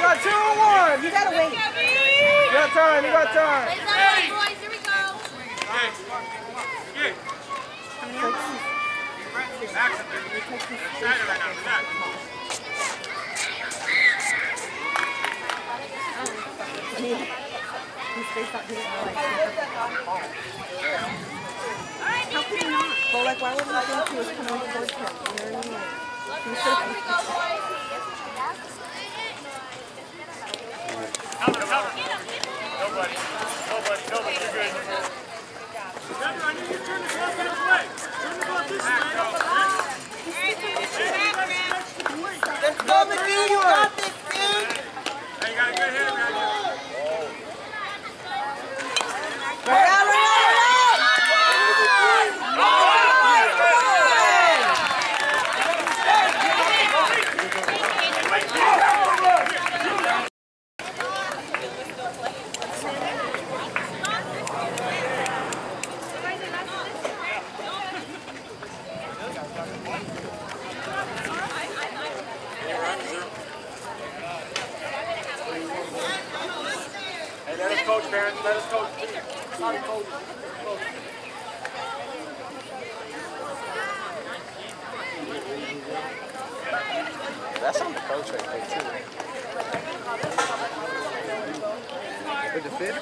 [SPEAKER 3] got two and one.
[SPEAKER 5] You gotta wait.
[SPEAKER 3] You got time. You got time.
[SPEAKER 7] Hey, boys, here we go.
[SPEAKER 1] Hey, get. Action, baby. Excited right now. Relax.
[SPEAKER 5] I mean, his face out here, like, how could he not? But, like, why would he think he was coming towards him? You know what I mean? Like, he was so
[SPEAKER 8] Cover, cover. Nobody. Nobody. Nobody. You're good.
[SPEAKER 1] Remember, I need you to turn the glove this way. Turn the glove this way.
[SPEAKER 4] Let's go, McGee. You got this, dude.
[SPEAKER 1] Hey, you got a good hit around here.
[SPEAKER 5] Right out, right out, right
[SPEAKER 8] Hey, let us coach, parents. Let us coach. Sorry, coach.
[SPEAKER 2] That's on the coach right there, too. With the fit?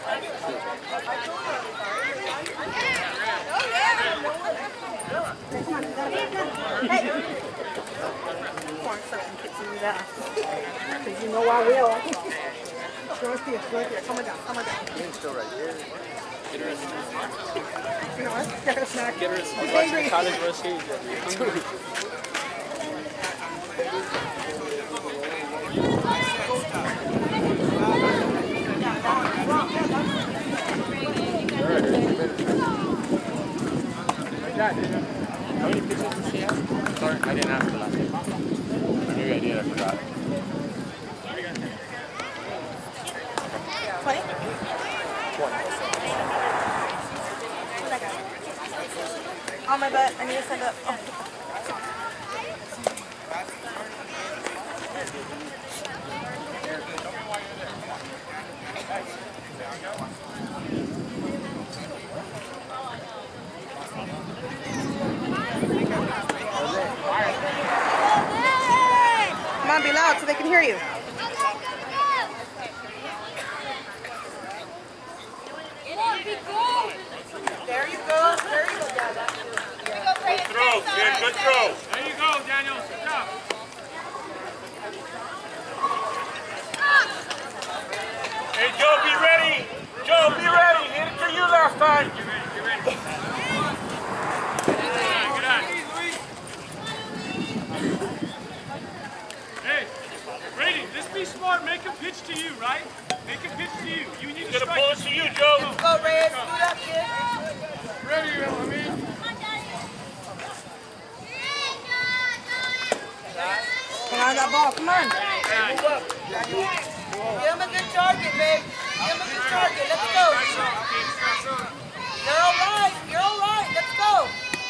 [SPEAKER 5] Hey! Corn sucking kicks in his ass. Because you know I will. Go here, go here. Come on down, come on down.
[SPEAKER 2] He's still right here.
[SPEAKER 5] You know what? Get her a snack.
[SPEAKER 9] Get her
[SPEAKER 5] He's
[SPEAKER 9] some
[SPEAKER 5] angry.
[SPEAKER 9] college West Haven. How many pitches does she have? Sorry, I didn't ask the last one. Maybe I did, I forgot.
[SPEAKER 5] twenty? On my butt. I need to stand up. Oh. Come on, be loud so they can hear you.
[SPEAKER 4] There you go. There you go, Dada.
[SPEAKER 8] Good throw, kid. Good throw.
[SPEAKER 1] There you go, Daniel. Good job.
[SPEAKER 8] Hey, Joe, be ready. Joe, be ready. Hit it to you last time.
[SPEAKER 1] Get ready, get ready. Good eye, good eye. Hey, Brady, just be smart. Make a pitch to you, right? Make a pitch to you. You need to
[SPEAKER 8] Gonna
[SPEAKER 1] strike.
[SPEAKER 8] pull it to you, Joe.
[SPEAKER 4] Let's go, Reyes. Do that, kid.
[SPEAKER 1] Ready, I mean.
[SPEAKER 5] Hang on to that ball. Come on.
[SPEAKER 4] Give him a good target, babe. Give him a good target. Let's go. You're all right. You're all right. Let's go.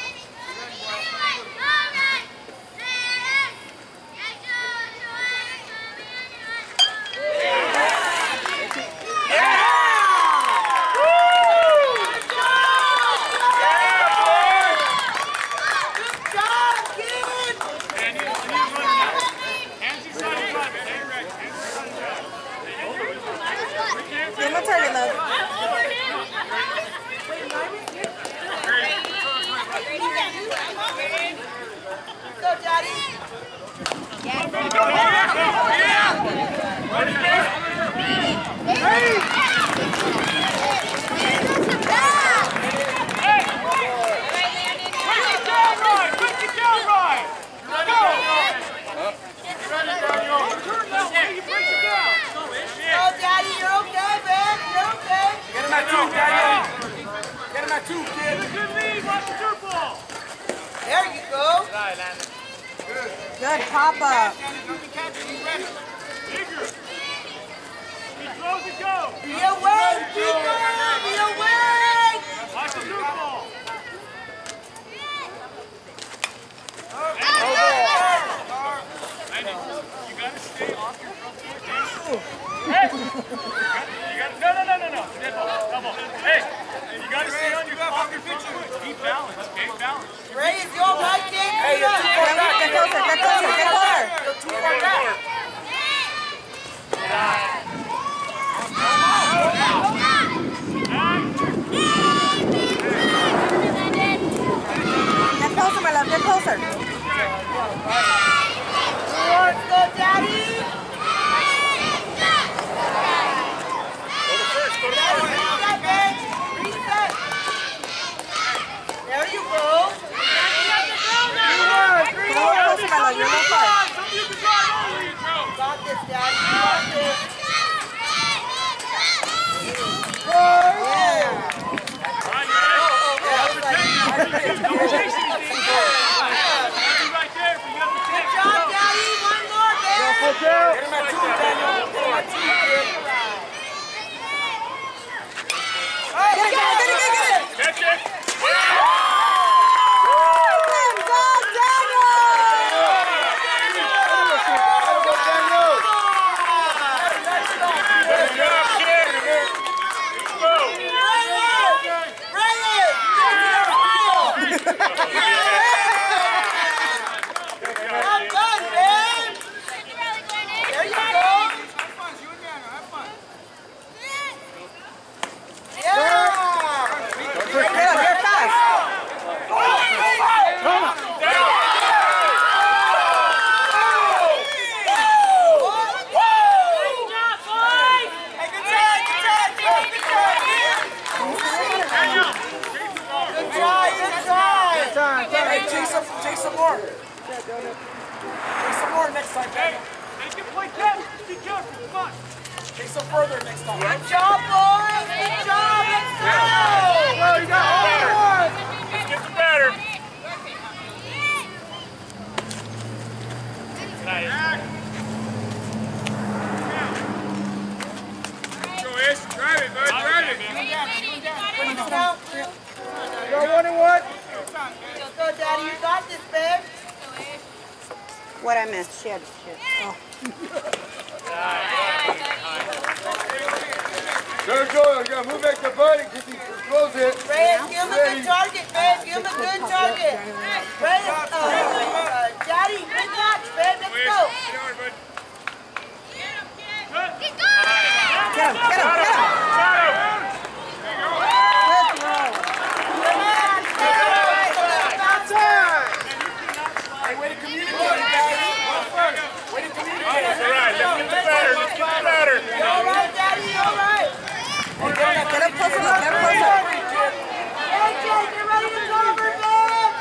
[SPEAKER 5] Give him a target, love.
[SPEAKER 4] Go, Daddy. Go, Daddy. You're okay, man. You're okay.
[SPEAKER 3] Get him at two, Daniel. Get him at two, kid.
[SPEAKER 1] Good lead, watch the dirt ball.
[SPEAKER 4] There you go.
[SPEAKER 5] Good pop up.
[SPEAKER 1] Bigger. He throws it, go.
[SPEAKER 4] Be away, people. Be away.
[SPEAKER 1] Watch the dirt ball. Landon, you gotta stay off your front foot. no, no, no, no, no. Dead ball. Double. Hey, you got to stay on your off your feet. Keep balance. Okay, balance.
[SPEAKER 4] Ray, is you all right, kid?
[SPEAKER 3] Hey, you're too far back.
[SPEAKER 5] Get closer, get closer, get closer.
[SPEAKER 3] You're too far back.
[SPEAKER 5] Get closer, my love, get closer.
[SPEAKER 4] Let's go, Daddy. Reset, babe. Reset. There you go.
[SPEAKER 5] Get a little closer, my love, you're a little far.
[SPEAKER 4] Got this, Daddy. Got this.
[SPEAKER 5] Yeah.
[SPEAKER 4] Good job, Daddy. One more, babe.
[SPEAKER 3] Get him at two, Daniel. Get him at two, kid.
[SPEAKER 5] Get it, get it, get it, get it.
[SPEAKER 1] Catch it.
[SPEAKER 5] Good job, Daniel.
[SPEAKER 1] Good job, kid. Go.
[SPEAKER 4] Well done, man. There you go. Yeah.
[SPEAKER 5] Get up, you're fast.
[SPEAKER 4] Good try, good try.
[SPEAKER 3] Hey, chase some, chase some more. Chase some more next time, Daniel.
[SPEAKER 1] They can play catch. Be careful. Come on.
[SPEAKER 3] Chase some further next time.
[SPEAKER 4] Good job, boys. Good job. Let's go.
[SPEAKER 3] You got one.
[SPEAKER 1] Let's get the batter. Go, Ish. Drive it, bud. Drive it.
[SPEAKER 3] You're one and one.
[SPEAKER 4] Let's go, Daddy. You got this, babe.
[SPEAKER 5] What I missed, shit, shit. Oh.
[SPEAKER 10] There you go. You gotta move back the buddy because he throws it.
[SPEAKER 4] Reyes, give him a good target, babe. Give him a good target. Reyes, uh, uh, Daddy, good catch, babe. Let's go.
[SPEAKER 5] Get him, get him, get him. Good throw.
[SPEAKER 3] Hey, way to communicate, guys. Way to communicate.
[SPEAKER 1] All right, let's get the batter. Let's get the batter.
[SPEAKER 4] You all right, Daddy? You all right?
[SPEAKER 5] Get up closer, look, get up closer.
[SPEAKER 4] Hey, Jay, get ready to go over, babe.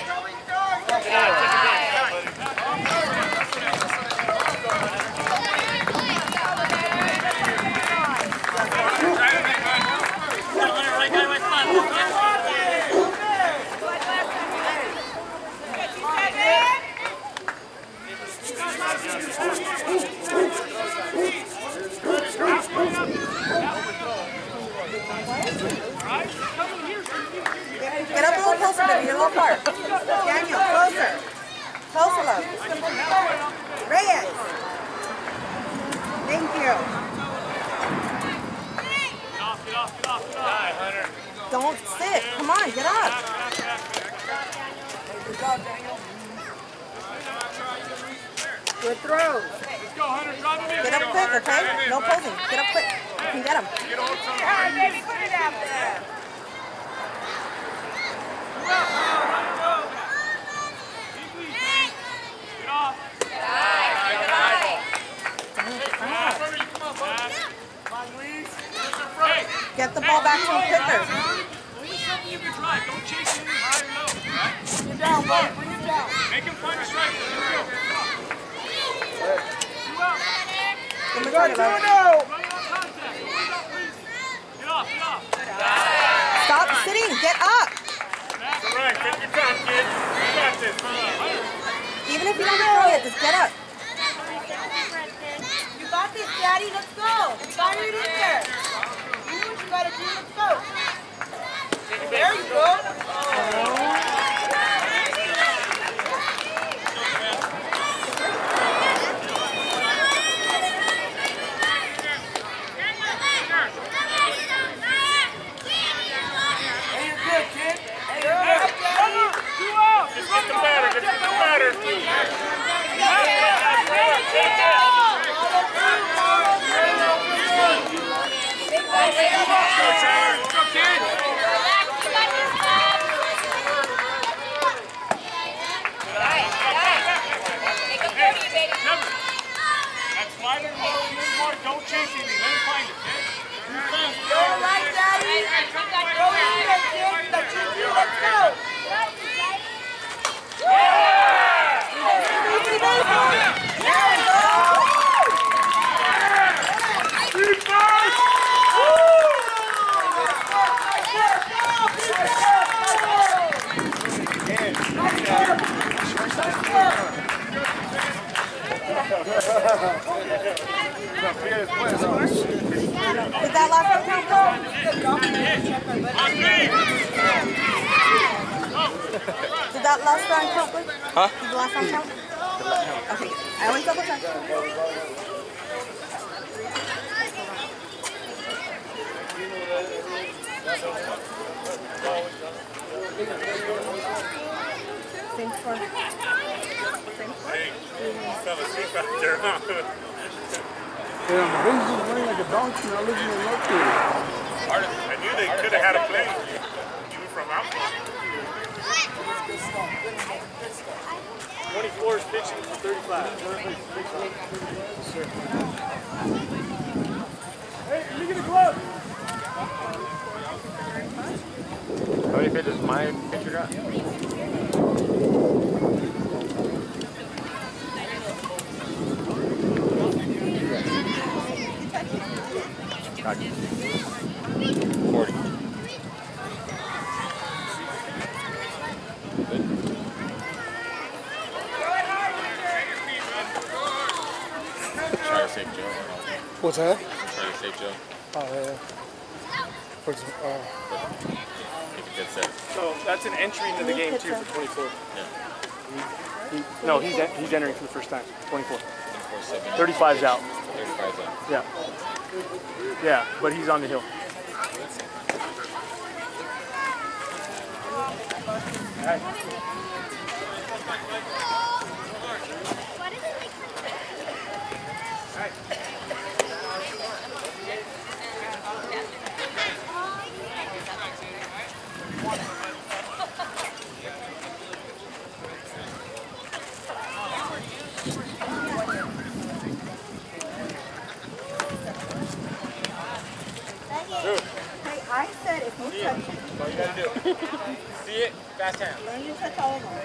[SPEAKER 5] Get up a little closer, baby, you're a little far. Daniel, closer. Closer, love. Reyes. Thank you.
[SPEAKER 1] Get off, get off, get off, get off. Hunter.
[SPEAKER 5] Don't sit. Come on, get up.
[SPEAKER 3] Good job, Daniel.
[SPEAKER 5] Good throws.
[SPEAKER 1] Let's go, Hunter. Drive him in.
[SPEAKER 5] Get up quick, okay? No posing. Get up quick. You can get him.
[SPEAKER 1] Get hold some.
[SPEAKER 4] All right, baby, put it out there.
[SPEAKER 1] Get off.
[SPEAKER 5] Get the ball back to him quicker.
[SPEAKER 1] Only something you can drive. Don't chase him high or low. Right?
[SPEAKER 3] Bring it down, buddy. Bring it down.
[SPEAKER 1] Make him find a strike. Here we go. Two out.
[SPEAKER 5] Give him a
[SPEAKER 3] Go,
[SPEAKER 5] target,
[SPEAKER 3] two
[SPEAKER 5] love.
[SPEAKER 3] and oh.
[SPEAKER 1] Running on contact. Get off, get off.
[SPEAKER 5] Stop sitting. Get up.
[SPEAKER 1] That's right. Take your time, kid. You got this.
[SPEAKER 5] Even if you don't throw it, just get up.
[SPEAKER 4] You got this, Daddy. Let's go. You got it in there. Do what you gotta do. Let's go. There you go.
[SPEAKER 1] Don't chase anything. Let him find it, okay?
[SPEAKER 4] Go right, Daddy. Go in there, kid. Let's go. Let's go.
[SPEAKER 5] Did that last one count, though? Did that last round count, please?
[SPEAKER 2] Huh?
[SPEAKER 5] Did the last round count? Okay, I always double check. Same score. Same score?
[SPEAKER 1] Hey, you fell asleep out there, huh?
[SPEAKER 10] Yeah, my business is running like a donkey. I live in a located.
[SPEAKER 1] I knew they could have had a plane. You were from out there.
[SPEAKER 9] twenty-four is pitching for thirty-five. Hey, look at the glove.
[SPEAKER 6] How many pitches my pitcher got? forty. Try to save Joe.
[SPEAKER 10] What's that?
[SPEAKER 6] Try to save Joe.
[SPEAKER 10] Oh, yeah. What's, uh,
[SPEAKER 6] Make a good set.
[SPEAKER 9] So that's an entry into the game too for twenty-four.
[SPEAKER 6] Yeah.
[SPEAKER 9] He, no, he's en he's entering for the first time. twenty-four.
[SPEAKER 6] twenty-four seven.
[SPEAKER 9] thirty-five's out.
[SPEAKER 6] thirty-five's out.
[SPEAKER 9] Yeah. Yeah, but he's on the hill. All right.
[SPEAKER 5] Hey, I said if you touch it.
[SPEAKER 1] That's all you gotta do. See it? Fast hand.
[SPEAKER 5] Learn to touch all of them.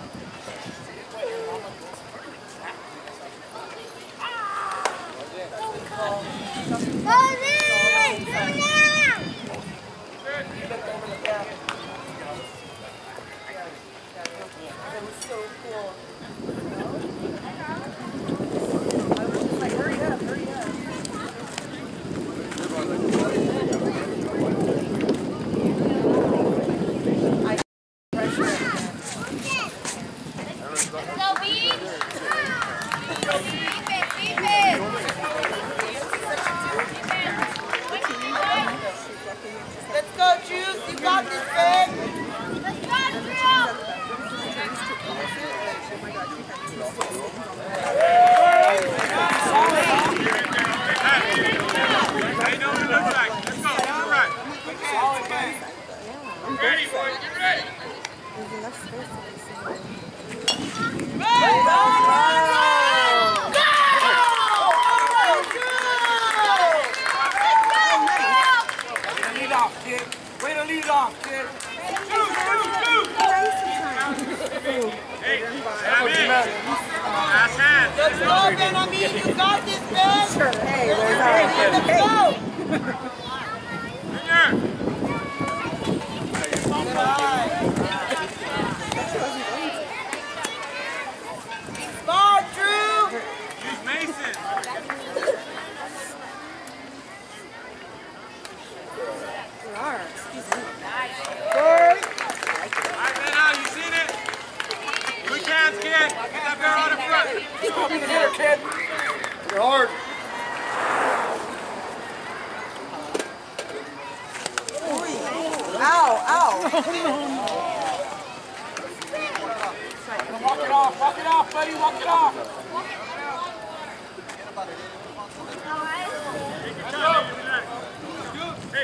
[SPEAKER 5] It was so cool. I was just like, hurry up, hurry up.
[SPEAKER 4] Let's go, Juice. You got this, babe.
[SPEAKER 7] Let's go,
[SPEAKER 1] They know what it looks like. Let's go. All right. Ready, boys. Get ready.
[SPEAKER 5] There's enough space to
[SPEAKER 3] Lead off, kid. Way to lead off, kid.
[SPEAKER 1] Hey, I'm in. Fast hand.
[SPEAKER 4] Let's go, Benjamin. You got this, man.
[SPEAKER 5] Sure. Hey, there's our
[SPEAKER 4] Let's go.
[SPEAKER 1] Junior.
[SPEAKER 4] Smart, Drew.
[SPEAKER 1] Use Mason.
[SPEAKER 5] There are. Excuse me.
[SPEAKER 1] All right, now, you seen it? Good hands, kid. Get that barrel out in front.
[SPEAKER 3] Come in here, kid.
[SPEAKER 10] you're hard.
[SPEAKER 5] Ow, ow.
[SPEAKER 3] Walk it off, walk it off, buddy, walk it off.
[SPEAKER 1] Take your time.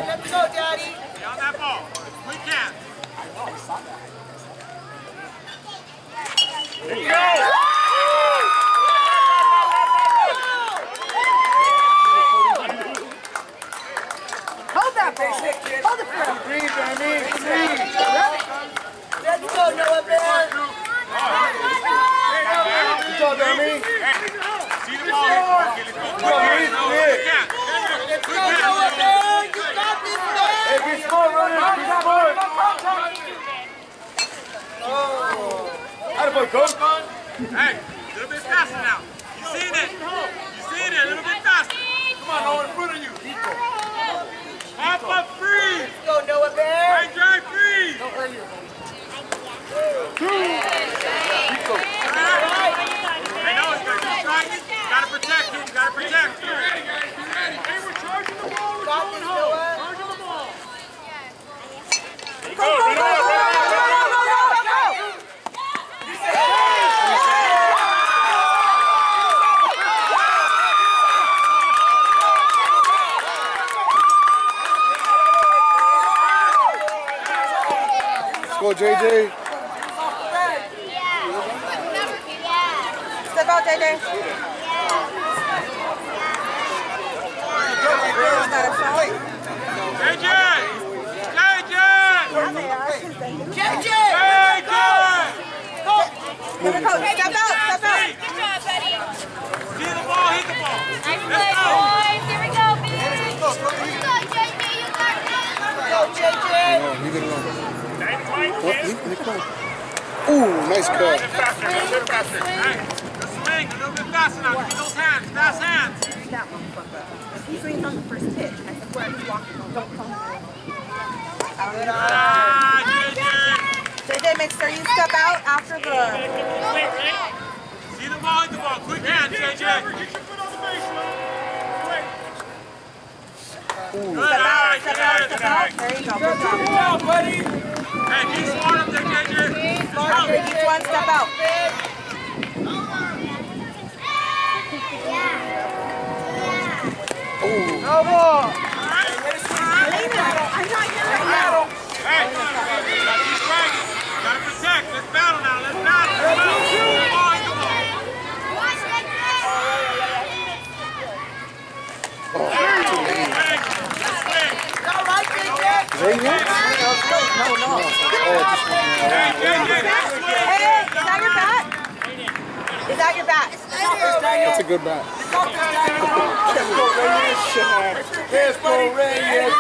[SPEAKER 4] David. Let's go, Daddy.
[SPEAKER 1] Stay on that ball. We can.
[SPEAKER 8] There you go.
[SPEAKER 5] Hold that ball. Hold it for him.
[SPEAKER 3] Breathe, Danny. Breathe.
[SPEAKER 4] Let's go, Noah Bear.
[SPEAKER 3] Good job, Danny.
[SPEAKER 1] See the ball.
[SPEAKER 3] Go, Luis. Luis.
[SPEAKER 4] Let's go, Noah Bear. You got this, man.
[SPEAKER 3] Hey, be smart, runner. Be smart. Oh. Attaboy, coach.
[SPEAKER 1] Hey, a little bit faster now. You seen it. You seen it. A little bit faster.
[SPEAKER 3] Come on, Noah, in front of you.
[SPEAKER 1] Hop up, freeze.
[SPEAKER 4] Let's go, Noah Bear.
[SPEAKER 1] Right drive, freeze.
[SPEAKER 3] No, earlier.
[SPEAKER 1] I know it's good. Keep striking. You gotta protect it. You gotta protect it. Ready, guys. Be ready. Hey, we're charging the ball. We're
[SPEAKER 4] Got this, Noah.
[SPEAKER 1] charging the ball.
[SPEAKER 8] Go, go, go, go,
[SPEAKER 2] Go, J J.
[SPEAKER 5] Step out, J J.
[SPEAKER 1] J J! J J!
[SPEAKER 4] J J.
[SPEAKER 1] J J!
[SPEAKER 5] Come on, coach. Step out. Step out.
[SPEAKER 7] Good job, buddy.
[SPEAKER 1] See the ball, hit the ball.
[SPEAKER 7] Nice
[SPEAKER 1] Let's
[SPEAKER 7] play,
[SPEAKER 1] go.
[SPEAKER 7] boys. Here we go, bitch. Let's go, J J. You got it.
[SPEAKER 4] Go, J J.
[SPEAKER 2] Oh, he didn't run.
[SPEAKER 8] Nice play,
[SPEAKER 2] Oh,
[SPEAKER 8] kid.
[SPEAKER 2] he, he come. Ooh, nice cut.
[SPEAKER 8] Faster, a little faster.
[SPEAKER 1] Hey, the swing, a little bit faster now. Give me those hands, fast hands.
[SPEAKER 5] That motherfucker. If he swings on the first pitch, I swear he's walking. Don't come here.
[SPEAKER 1] Ah, J J.
[SPEAKER 5] J J, make sure you step out after the.
[SPEAKER 1] See the ball, hit the ball. Quick hands, J J.
[SPEAKER 5] Step
[SPEAKER 1] Good,
[SPEAKER 5] out,
[SPEAKER 1] all right,
[SPEAKER 5] step
[SPEAKER 1] good,
[SPEAKER 5] out,
[SPEAKER 1] good,
[SPEAKER 5] step
[SPEAKER 1] all
[SPEAKER 5] out.
[SPEAKER 1] right.
[SPEAKER 5] There you go.
[SPEAKER 3] Good
[SPEAKER 5] Good job.
[SPEAKER 3] job, buddy.
[SPEAKER 1] Hey, be smart up there, J J. Let's
[SPEAKER 5] After
[SPEAKER 1] go.
[SPEAKER 5] each one, step out.
[SPEAKER 3] No more.
[SPEAKER 1] Hey, keep striking. Gotta protect. Let's battle now. Let's battle. Let's battle. Hit the ball, hit the ball. Hey, let's swing.
[SPEAKER 4] All right, J J.
[SPEAKER 2] Is that you?
[SPEAKER 5] No, no.
[SPEAKER 1] Hey, J J, let's swing.
[SPEAKER 5] Hey, is that your bat? Is that your bat?
[SPEAKER 2] That's a good bat.
[SPEAKER 3] Yes, go, Reyes.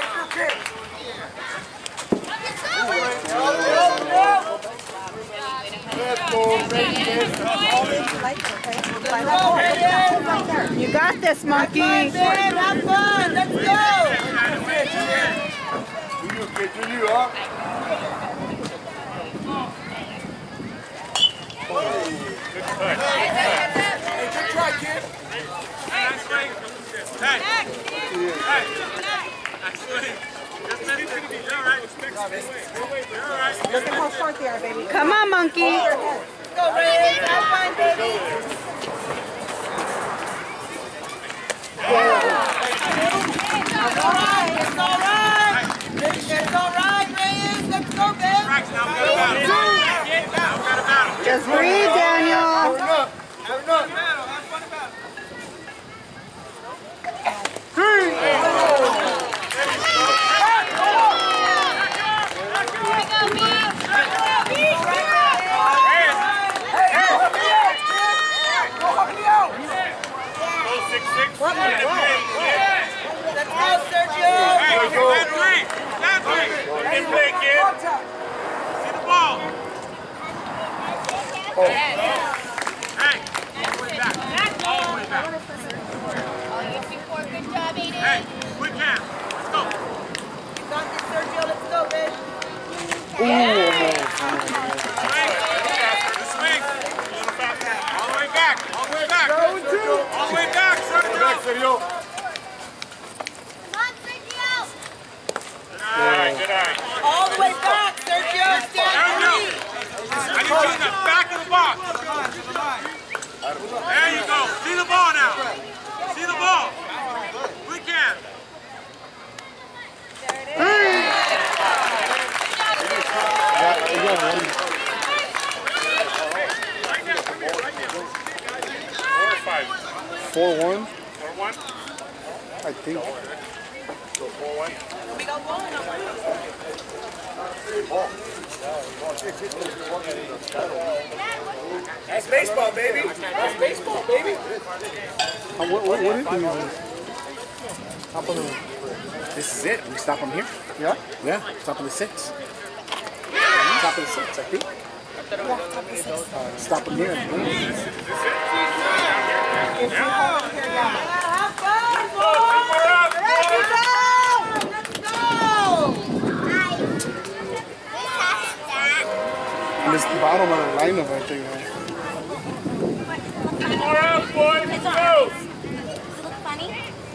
[SPEAKER 3] Let's go, Reyes.
[SPEAKER 5] You got this, monkey.
[SPEAKER 4] Have fun. Let's go.
[SPEAKER 3] Do you, kid, do you, huh? Hey, good try, kid.
[SPEAKER 1] Nice swing. Hey. Hey. Nice swing. Just missed it. You're all right. You're all right.
[SPEAKER 5] Look at how short they are, baby.
[SPEAKER 11] Come on, monkey.
[SPEAKER 4] Let's go, Reyes. Have fun, baby. It's all right. It's all right. It's all right, Reyes. Let's go, baby.
[SPEAKER 1] Strikes now. We got a battle. Now we got a battle.
[SPEAKER 11] Just breathe, Daniel.
[SPEAKER 3] Turn up. Turn up.
[SPEAKER 4] Let's go, Sergio.
[SPEAKER 1] Hey, stand three. Stand three.
[SPEAKER 8] Good play, kid.
[SPEAKER 1] See the ball. Hey, all the way back. All the way back.
[SPEAKER 7] Good job, Aiden.
[SPEAKER 1] Hey, quick hand. Let's go.
[SPEAKER 4] You got this, Sergio. Let's go, baby.
[SPEAKER 1] Swing. The swing. All the way back. All the way back. All the way back, Sergio.
[SPEAKER 3] Back, Sergio.
[SPEAKER 8] Good eye, good eye.
[SPEAKER 4] All the way back, Sergio.
[SPEAKER 1] There
[SPEAKER 4] Stand
[SPEAKER 1] you go.
[SPEAKER 4] three.
[SPEAKER 1] I need you in the back of the box. There you go. See the ball now. See the ball. Quick hand.
[SPEAKER 10] think.
[SPEAKER 4] We go bowling on
[SPEAKER 3] That's baseball, baby. That's baseball, baby.
[SPEAKER 10] Uh, what, what, what is this? Top of the...
[SPEAKER 12] This is it. We stop them here.
[SPEAKER 10] Yeah?
[SPEAKER 12] Yeah. Top of the six. Top of the six, I think. Uh, stop them here.
[SPEAKER 10] And it's the bottom of the lineup, I think. Huh?
[SPEAKER 1] More out, boys. Let's go.
[SPEAKER 7] Does it look funny?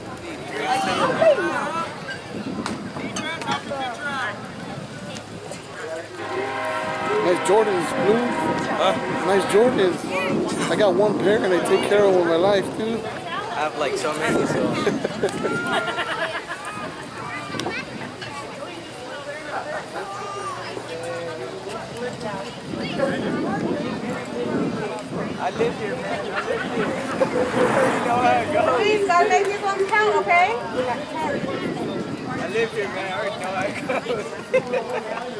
[SPEAKER 10] Nice Jordans, blue. Huh? Nice Jordans. I got one pair and I take care of them with my life, dude.
[SPEAKER 2] I have like so many, so. I live here, man. I live here. You know how it goes.
[SPEAKER 5] Please, gotta make this one count, okay?
[SPEAKER 2] I live here, man. I already know how it goes.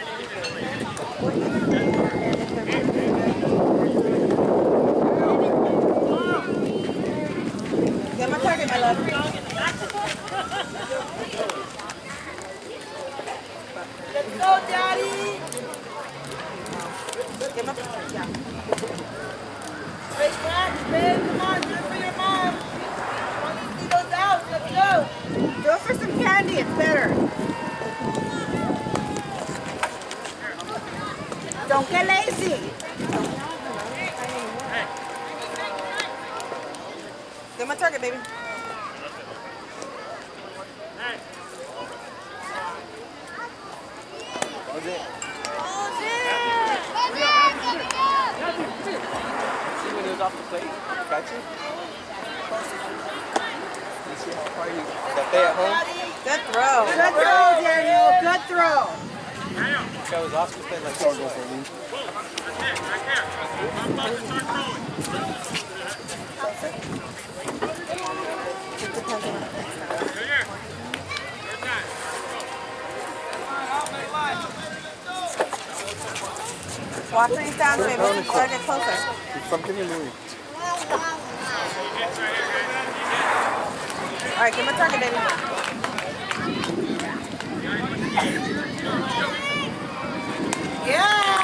[SPEAKER 5] Get my target, my love. Let's go, Daddy. Get my yeah. Race back, babe. Come on, do it for your mom. I want to see those outs. Let's go. Do it for some candy. It's better. Don't get lazy. Get my target, baby.
[SPEAKER 2] See when it was off the plate? Got you? You see how far you that stay at home?
[SPEAKER 5] Good throw. Good throw, Daniel. Good throw.
[SPEAKER 2] That was off the plate like four goals for me.
[SPEAKER 5] Watch where you stand, baby. You gotta get closer.
[SPEAKER 10] Something in doing.
[SPEAKER 5] All right, give my target, baby. Yeah!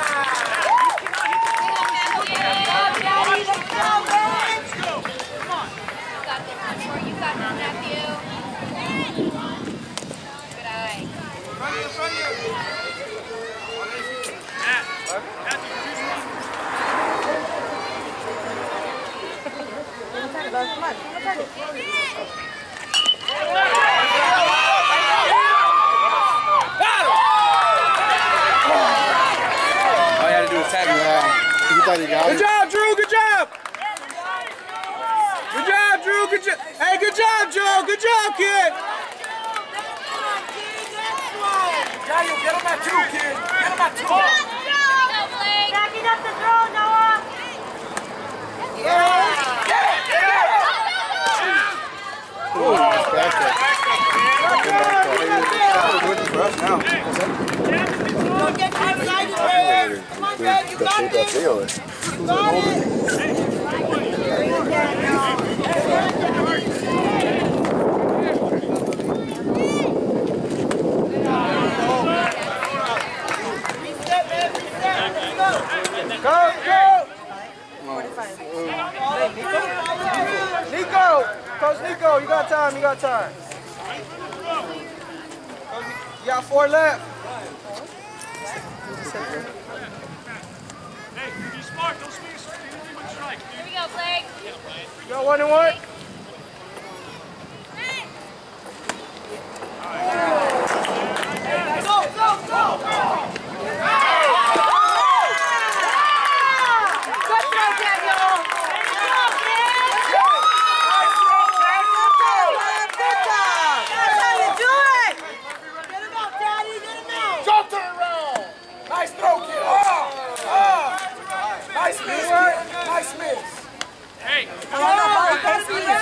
[SPEAKER 5] Come on, come on, target.
[SPEAKER 2] All you had to do was tag me.
[SPEAKER 10] Yeah. You thought you got it?
[SPEAKER 3] Good job, Drew. Good job. Good job, Drew. Good job. Hey, good job, Joe. Good job, kid. Daniel, get him at two, kid. Get him at two.
[SPEAKER 7] Backing up the throw, Noah.
[SPEAKER 5] Yeah!
[SPEAKER 10] Oh, that's back.
[SPEAKER 2] For us now.
[SPEAKER 5] Don't get too excited, man. Come on, Dad, you got this. You got it. Very good, Daniel. Reset, man, reset. Let's go.
[SPEAKER 3] Go, go.
[SPEAKER 5] forty-five.
[SPEAKER 3] Nico. Coach Nico, you got time. You got time. You got four left.
[SPEAKER 1] Hey, be smart. Don't swing a strike. Anything but strike.
[SPEAKER 7] Here we go, Blake.
[SPEAKER 3] You got one and one.
[SPEAKER 5] Go, go, go, go. Good throw, Daniel. Good job. That's how you do it. Get him out, Daddy. Get him out.
[SPEAKER 3] Jump to the round. Nice throw, kid. Oh, oh. Nice miss, kid. Nice miss.
[SPEAKER 1] Hey,
[SPEAKER 5] I want to ball.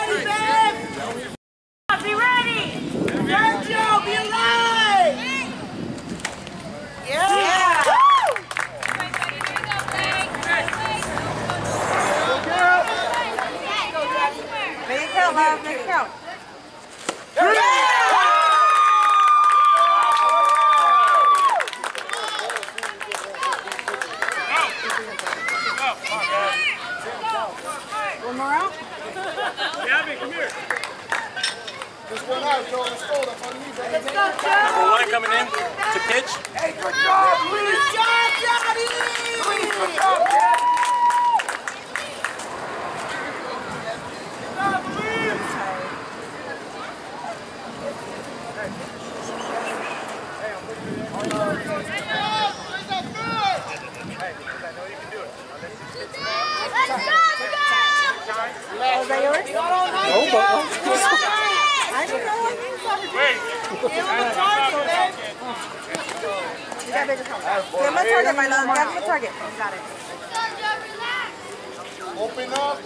[SPEAKER 9] Number one coming in to pitch.
[SPEAKER 3] Hey, good job, Luis. Good job, Johnny. Luis, good job, man. Good job, Luis.
[SPEAKER 5] Was that yours?
[SPEAKER 10] No, but
[SPEAKER 5] I don't know.
[SPEAKER 1] Wait.
[SPEAKER 5] You got bigger color. Give him a target, my love. Give him a target. Got it.
[SPEAKER 10] open up.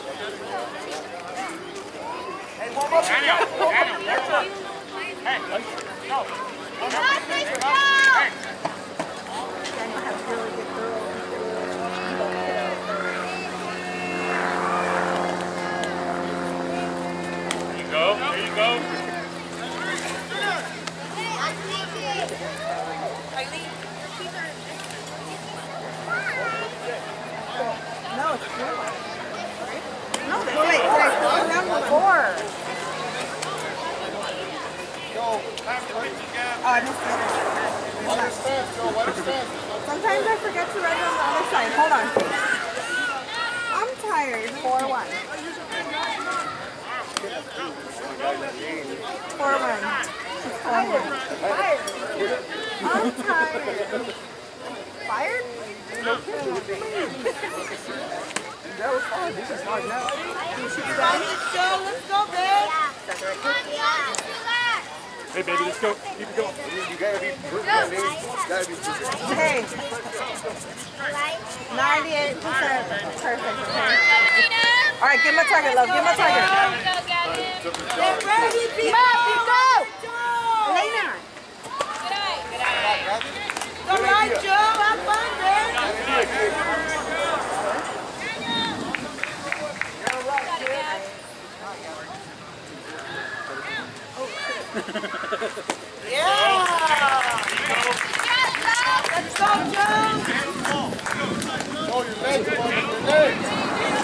[SPEAKER 3] Hey, warm up.
[SPEAKER 1] Daniel, Daniel, that's up. Hey, go. Hey.
[SPEAKER 5] Daniel has really good throws.
[SPEAKER 1] There you go, there you go.
[SPEAKER 5] No, it's two. No, wait, wait, wait. Number four. Oh, I missed it. Sometimes I forget to write it on the other side. Hold on. I'm tired. four one. four one. Tired. Fired. I'm tired. Fired? No kidding. That was fun. This is hard now. Let's go, let's go, babe.
[SPEAKER 9] Hey, baby, let's go. Keep it going.
[SPEAKER 10] You gotta be perfect. You gotta be perfect.
[SPEAKER 5] Hey. ninety-eight percent perfect. Okay. All right, give him a target, love. Give him a target.
[SPEAKER 3] Get ready, people.
[SPEAKER 5] Go. Elena.
[SPEAKER 3] All right, Joe. Have fun, man. Yeah! Let's go, Joe!
[SPEAKER 10] Oh, your legs, buddy, your legs.